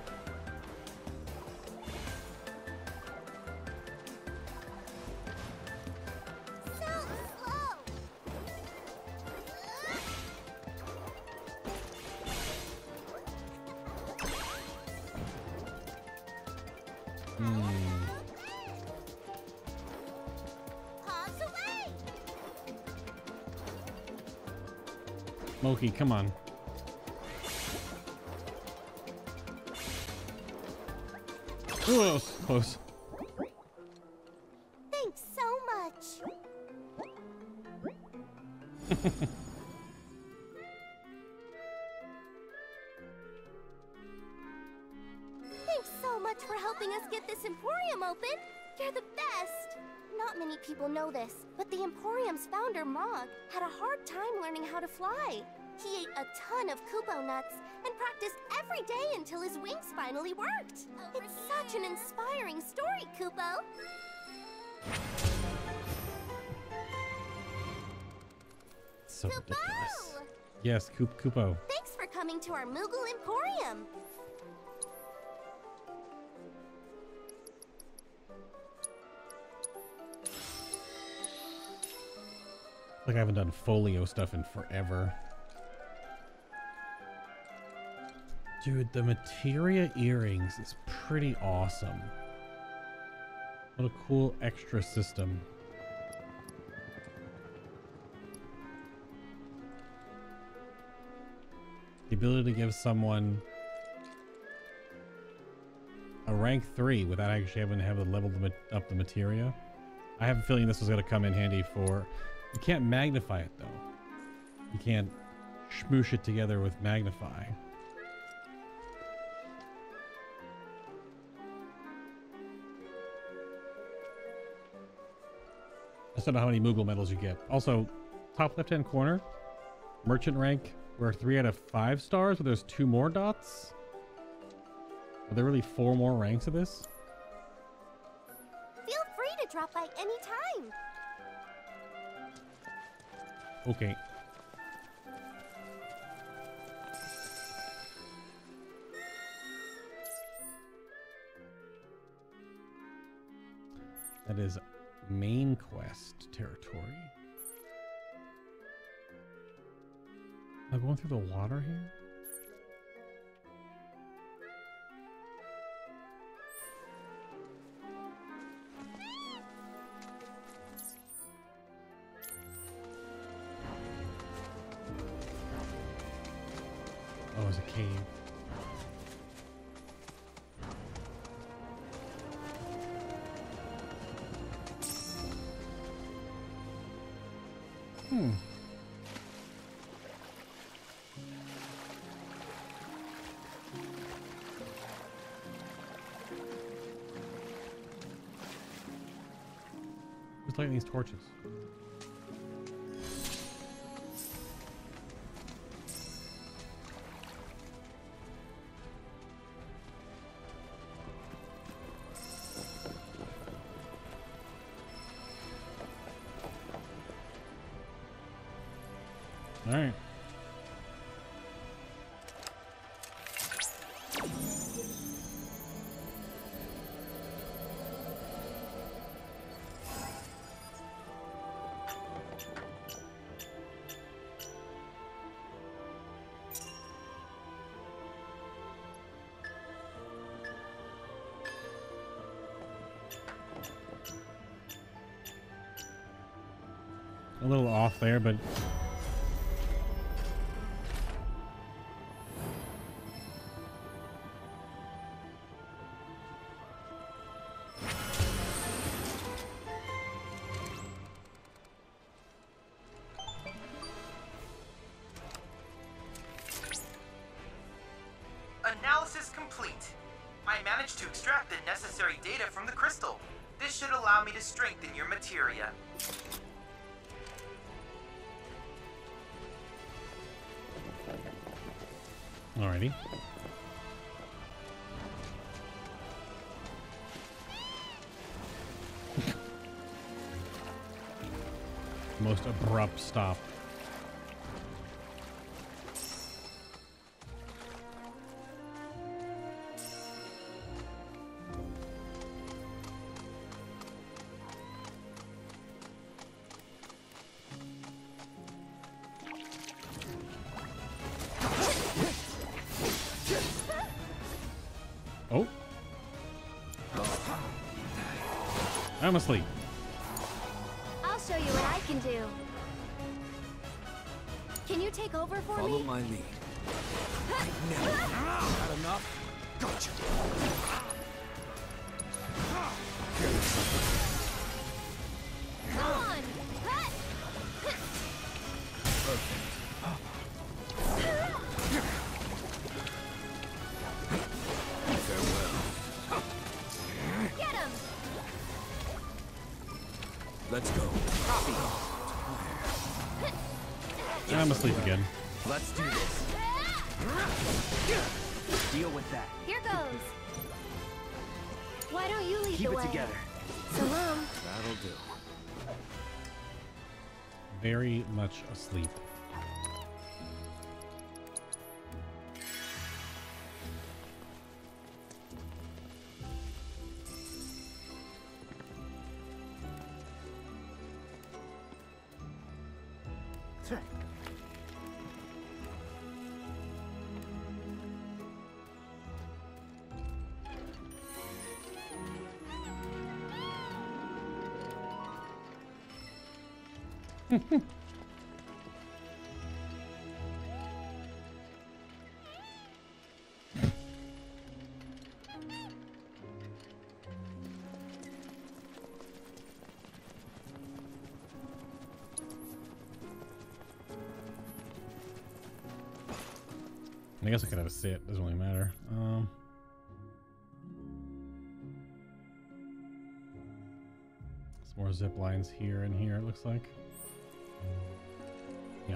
Moki, come on. Oh, close. Thanks so much. Thanks so much for helping us get this Emporium open. You're the best. Not many people know this, but the Emporium's founder, Mog, had a hard time learning how to fly. He ate a ton of Kupo nuts and practiced every day until his wings finally worked. It's such an inspiring story, Kupo. So ridiculous. Yes, Kupo. Thanks for coming to our Moogle Emporium. Like I haven't done folio stuff in forever. Dude, the materia earrings is pretty awesome. What a cool extra system. The ability to give someone a rank 3 without actually having to have leveled up the materia. I have a feeling this was going to come in handy for... You can't magnify it though. You can't smoosh it together with Magnify. I don't know how many Moogle medals you get. Also, top left-hand corner, merchant rank, we're 3 out of 5 stars, but there's 2 more dots. Are there really 4 more ranks of this? Feel free to drop by anytime. Okay. That is main quest territory. Am I going through the water here? Oh, it's a cave. Who's lighting these torches? All right. A little off there, but Analysis complete. I managed to extract the necessary data from the crystal. This should allow me to strengthen your materia. alrighty. Most abrupt stop. Oh. I'm asleep. I'll show you what I can do. Can you take over for Follow me? my lead. Never. Not enough? Gotcha. Come on! Perfect. Farewell. Get him! Let's go. Copy. I'm asleep again. Let's do this. Deal with that. Here goes. Why don't you lead Keep the it way? together. So, Mom. That'll do. Very much asleep. I guess I could have a sit. Doesn't really matter. Some more zip lines here and here, it looks like. Yeah.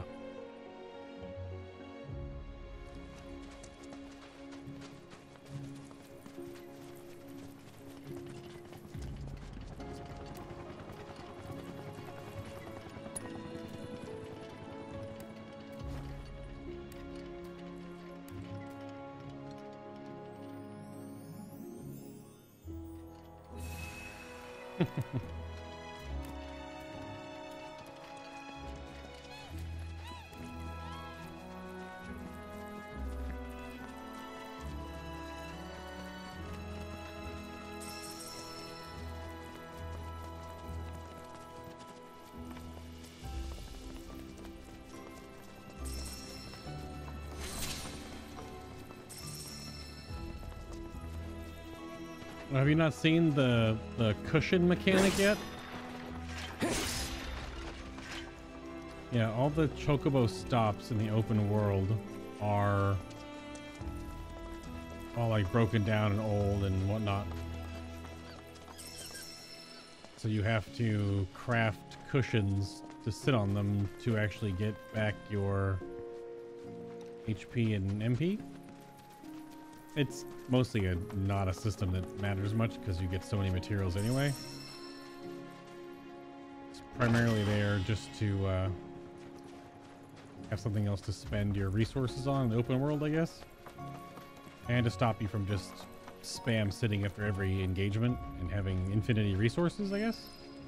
Have you not seen the cushion mechanic yet? Yeah, all the chocobo stops in the open world are all like broken down and old and whatnot. So you have to craft cushions to sit on them to actually get back your HP and MP. It's mostly not a system that matters much because you get so many materials anyway. It's primarily there just to have something else to spend your resources on in the open world, I guess. And to stop you from just spam sitting after every engagement and having infinity resources, I guess.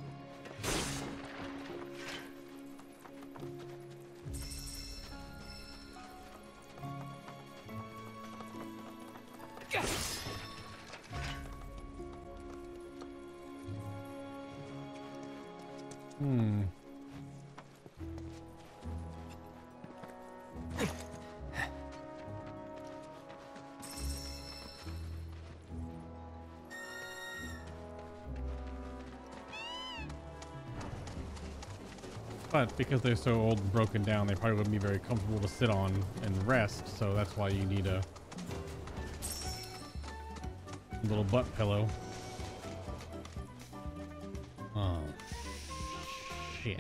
But because they're so old and broken down, they probably wouldn't be very comfortable to sit on and rest, so that's why you need a little butt pillow. Oh, shit.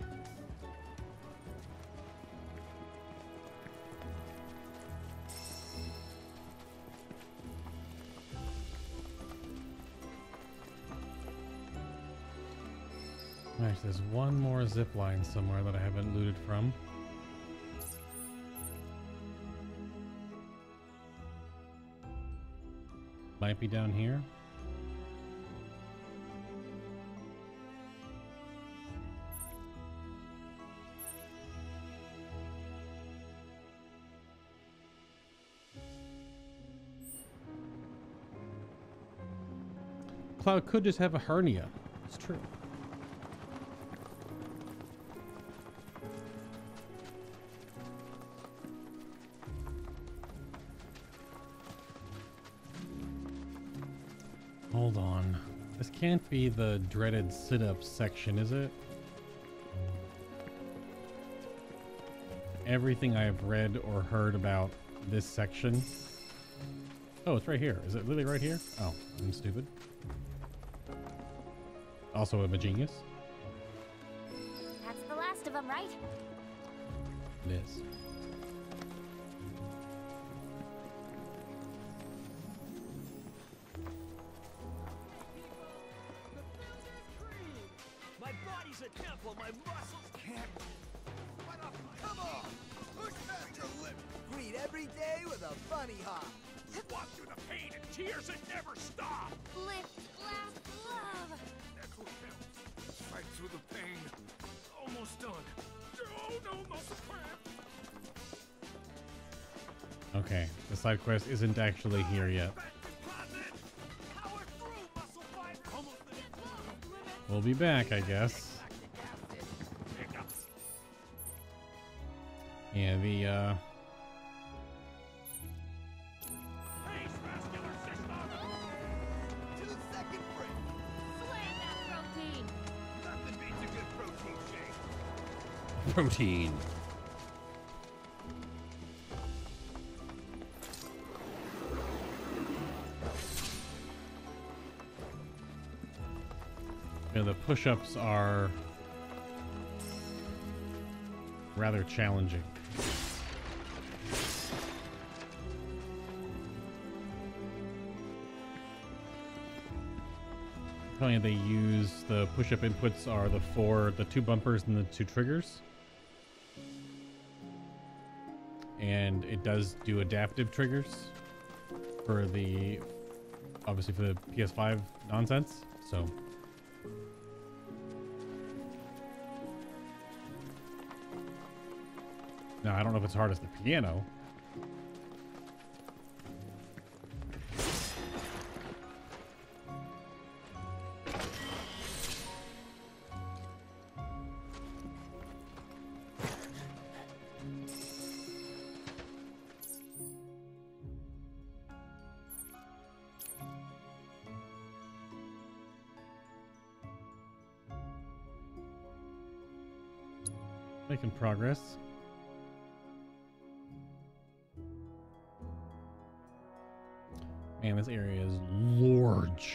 Actually, there's one more zip line somewhere that I haven't looted from. Might be down here. Cloud could just have a hernia. It's true. Hold on. This can't be the dreaded sit-up section, is it? Everything I've read or heard about this section. Oh, it's right here. Is it really right here? Oh, I'm stupid. Also, I'm a genius. That's the last of them, right? It is. My body's a temple, my muscles can't. Come on, push past your limit. Greet every day with a bunny hop. Walk through the pain and tears and never stop. Lift, laugh, love. That's what counts. Fight through the pain. Almost done. Oh, no, muscle cramp. Okay, the side quest isn't actually here yet. We'll be back, I guess. Yeah, the protein. know, the push-ups are rather challenging. Apparently they use the push-up inputs are the two bumpers and the two triggers. And it does do adaptive triggers for obviously for the PS5 nonsense, so. Now, I don't know if it's hard as the piano. Making progress. Man, this area is large.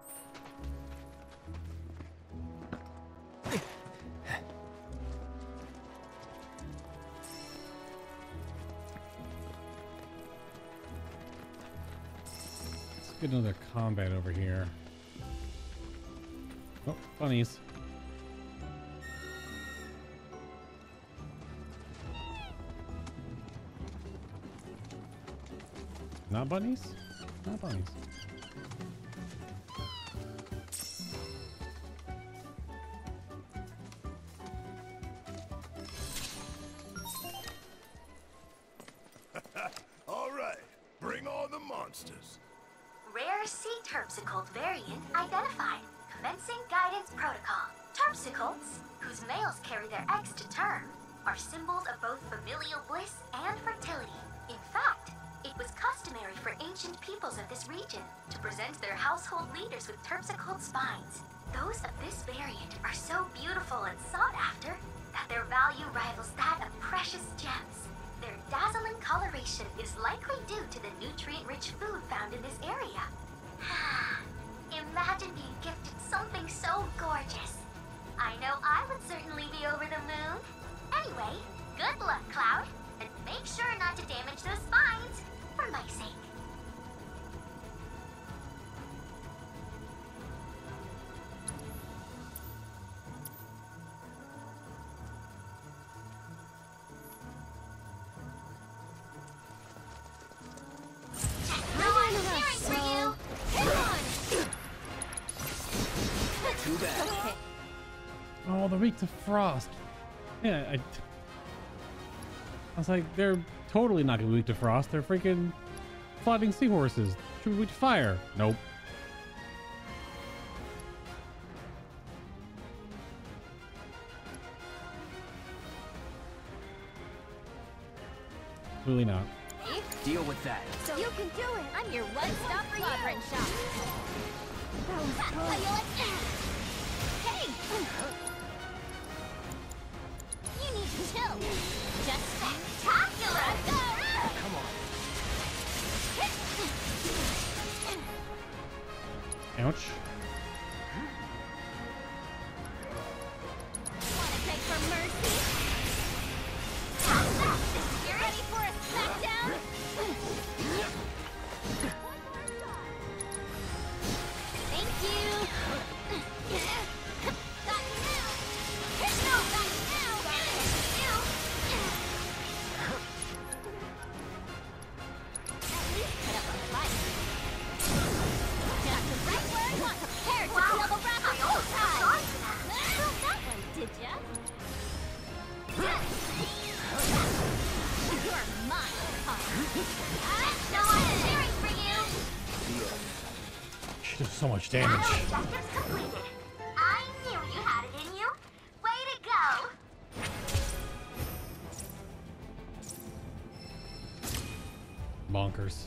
Let's get another combat over here. Oh, bunnies. Not bunnies? Not bunnies. All right, bring on the monsters. Rare sea terpsichore variant identified. Commencing guidance protocol. Terpsicholes, whose males carry their eggs to term, are symbols of both familial bliss and fertility. In fact, it was customary for ancient peoples of this region to present their household leaders with terpsichore spines. Those of this variant are so beautiful and sought after that their value rivals that of precious gems. Their dazzling coloration is likely due to the nutrient-rich food found in this area. Imagine being gifted something so gorgeous. I know I would certainly be over the moon. Anyway, good luck, Cloud, and make sure not to damage those spines. For my sake. No one's cheering for you. Come on. Too bad. Oh, they're weak to frost. Yeah, I was like, they're totally not gonna be weak to frost. They're freaking floating seahorses. Should be weak to fire. Nope. Clearly not. Deal with that. So you can do it. I'm your one-stop clobbering shop. That was good. Hey! You need to chill. Just spectacular. Come on. Ouch. Wanna beg for mercy? You ready for a smackdown? Thank you. Got you now. No, got you now. At least put up a fight. Just the right word. Want prepared to feel the wrath of Wutai. Felt that one, did ya? You're mine, huh? No one's cheering for you. She does so much damage. Battle objectives completed. I knew you had it in you. Way to go. Bonkers.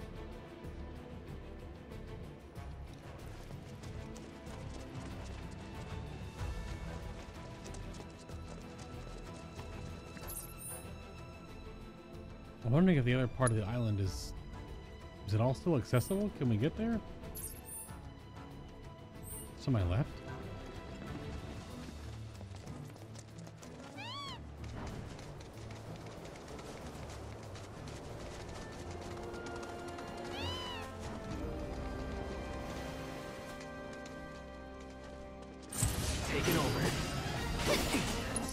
I'm wondering if the other part of the island is it all still accessible? Can we get there? To my left?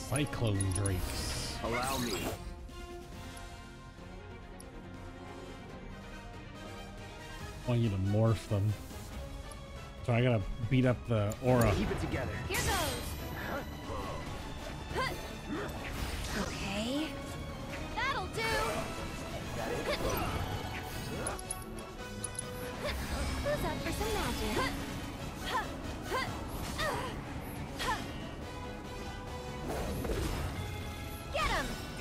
Cyclone Drakes. Allow me. I want you to morph them. So I gotta beat up the aura. Keep it together. Here goes. Okay. That'll do. Who's up for some magic? Get him!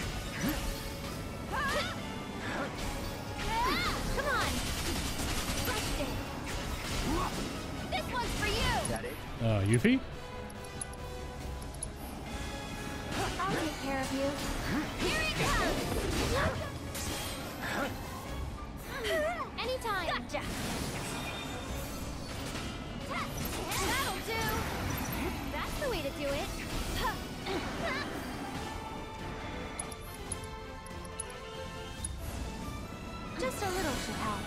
Come on! Crushed it! This one's for you! That it? Yuffie? I'll take care of you. Here it comes! Anytime! Gotcha! That'll do! That's the way to do it! Just a little should help.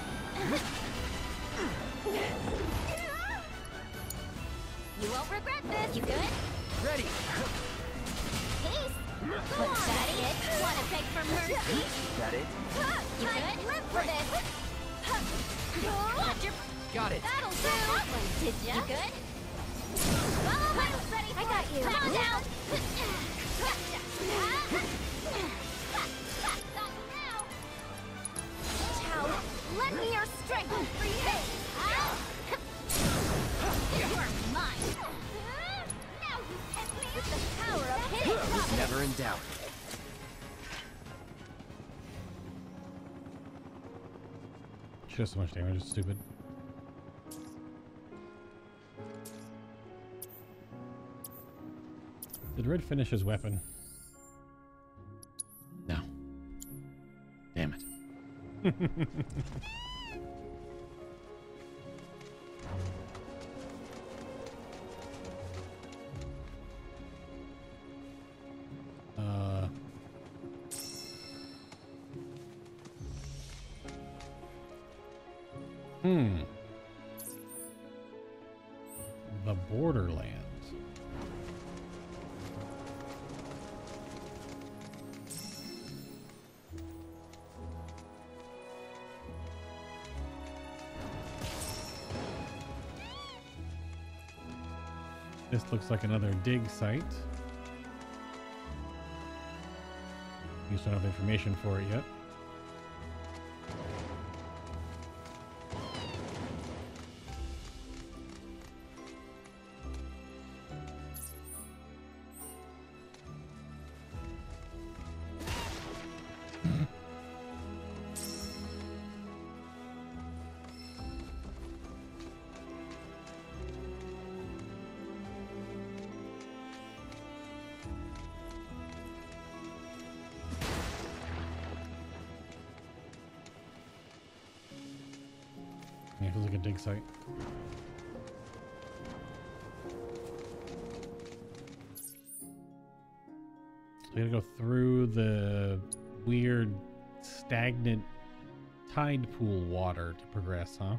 You won't regret this! You good? Ready! Peace! Go on, that it? Wanna beg for mercy? That it? You good? Live for this! Watch your... Got it! That'll do! Did ya? You good? Follow my... I got you. Come on down! Chow, lend me your strength for you! You're mine! Now you test me with the power of hitting! Never in doubt. She does so much damage, it's stupid. Did Red finish his weapon? No. Damn it. The Borderlands. This looks like another dig site. You still don't have information for it yet. Yeah, it feels like a dig site. So we gotta go through the weird stagnant tide pool water to progress, huh?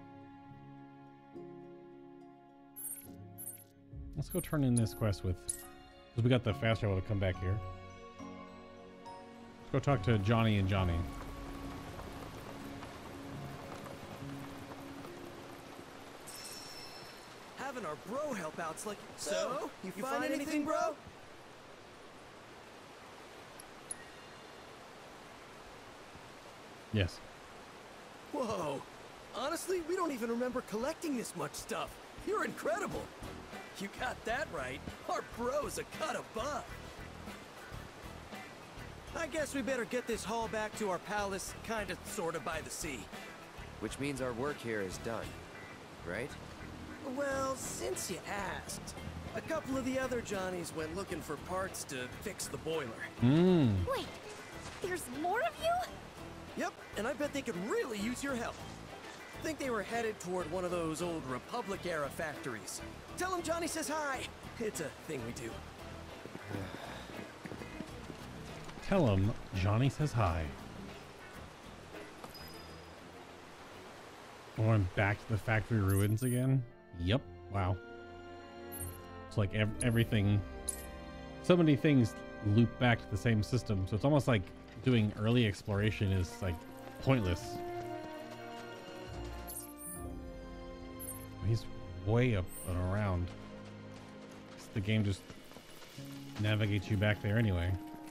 Let's go turn in this quest with, because we got the fast travel to come back here. Let's go talk to Johnny and Johnny. Having our bro help out's like... So? You find anything, bro? Yes. Whoa. Honestly, we don't even remember collecting this much stuff. You're incredible. You got that right. Our bro's a cut above. I guess we better get this haul back to our palace, kinda, sorta by the sea. Which means our work here is done, right? Well, since you asked, a couple of the other Johnnies went looking for parts to fix the boiler. Wait, there's more of you? Yep, and I bet they could really use your help. Think they were headed toward one of those old Republic-era factories. Tell them Johnny says hi. It's a thing we do. Tell him Johnny says hi. Going back to the factory ruins again? Yep. Wow. It's like everything so many things loop back to the same system, so it's almost like doing early exploration is like pointless. He's way up and around. The game just navigates you back there anyway.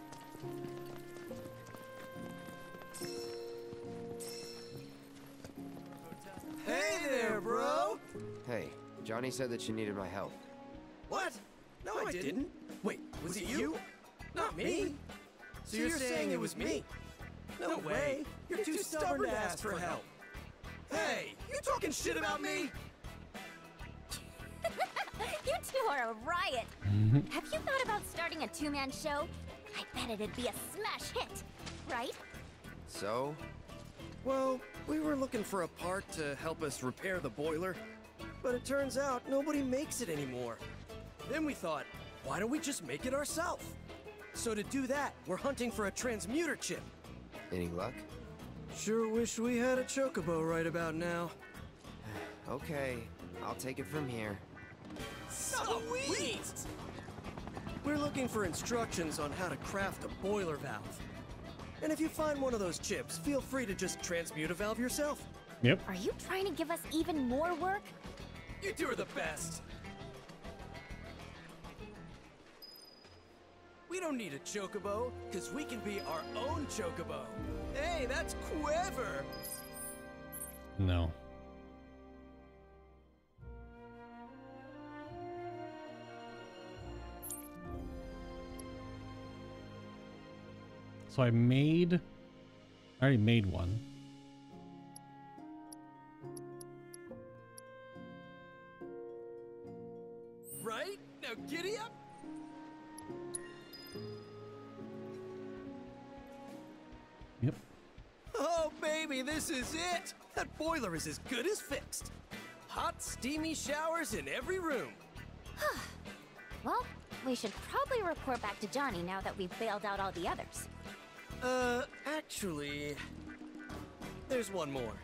Hey there, bro! Hey, Johnny said that you needed my help. What? No, I didn't. Wait, was it you? Not me? So you're saying it was me? No way. You're too stubborn to ask for help. Hey, you talking shit about me? You two are a riot. Have you thought about starting a two-man show? I bet it'd be a smash hit, right? So? Well, we were looking for a part to help us repair the boiler, but it turns out nobody makes it anymore. Then we thought, why don't we just make it ourselves? So to do that, we're hunting for a transmuter chip. Any luck? Sure wish we had a chocobo right about now. Okay, I'll take it from here. Sweet! We're looking for instructions on how to craft a boiler valve. And if you find one of those chips, feel free to just transmute a valve yourself. Yep. Are you trying to give us even more work? You two are the best. We don't need a chocobo, because we can be our own chocobo. Hey, that's clever! No. So I already made one. Right? Now giddy up! Yep. Oh, baby, this is it! That boiler is as good as fixed. Hot, steamy showers in every room. Well, we should probably report back to Johnny now that we've bailed out all the others. Actually, there's one more.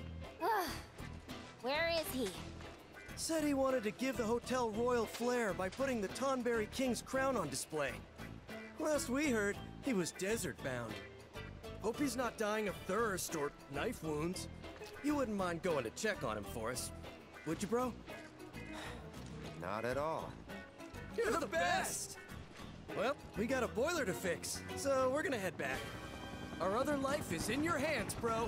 Where is he? Said he wanted to give the hotel royal flair by putting the Tonberry King's crown on display. Last we heard, he was desert bound. Hope he's not dying of thirst or knife wounds. You wouldn't mind going to check on him for us, would you, bro? Not at all. You're the best! Well, we got a boiler to fix, so we're gonna head back. Our other life is in your hands, bro.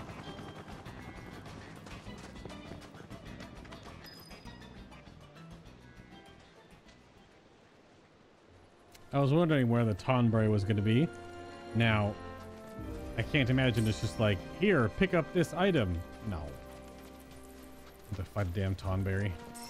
I was wondering where the Tonberry was going to be. Now, I can't imagine it's just like, here, pick up this item. No. To fight a damn Tonberry.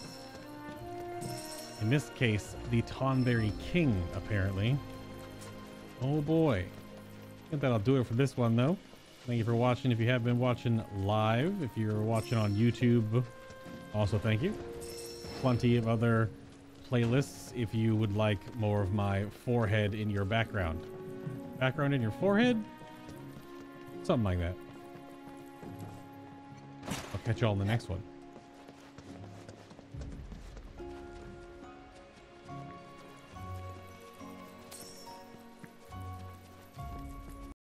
In this case, the Tonberry King, apparently. Oh boy. I think that'll do it for this one, though. Thank you for watching. If you have been watching live, if you're watching on YouTube, also thank you. Plenty of other playlists if you would like more of my forehead in your background. Background in your forehead? Something like that. I'll catch you all in the next one.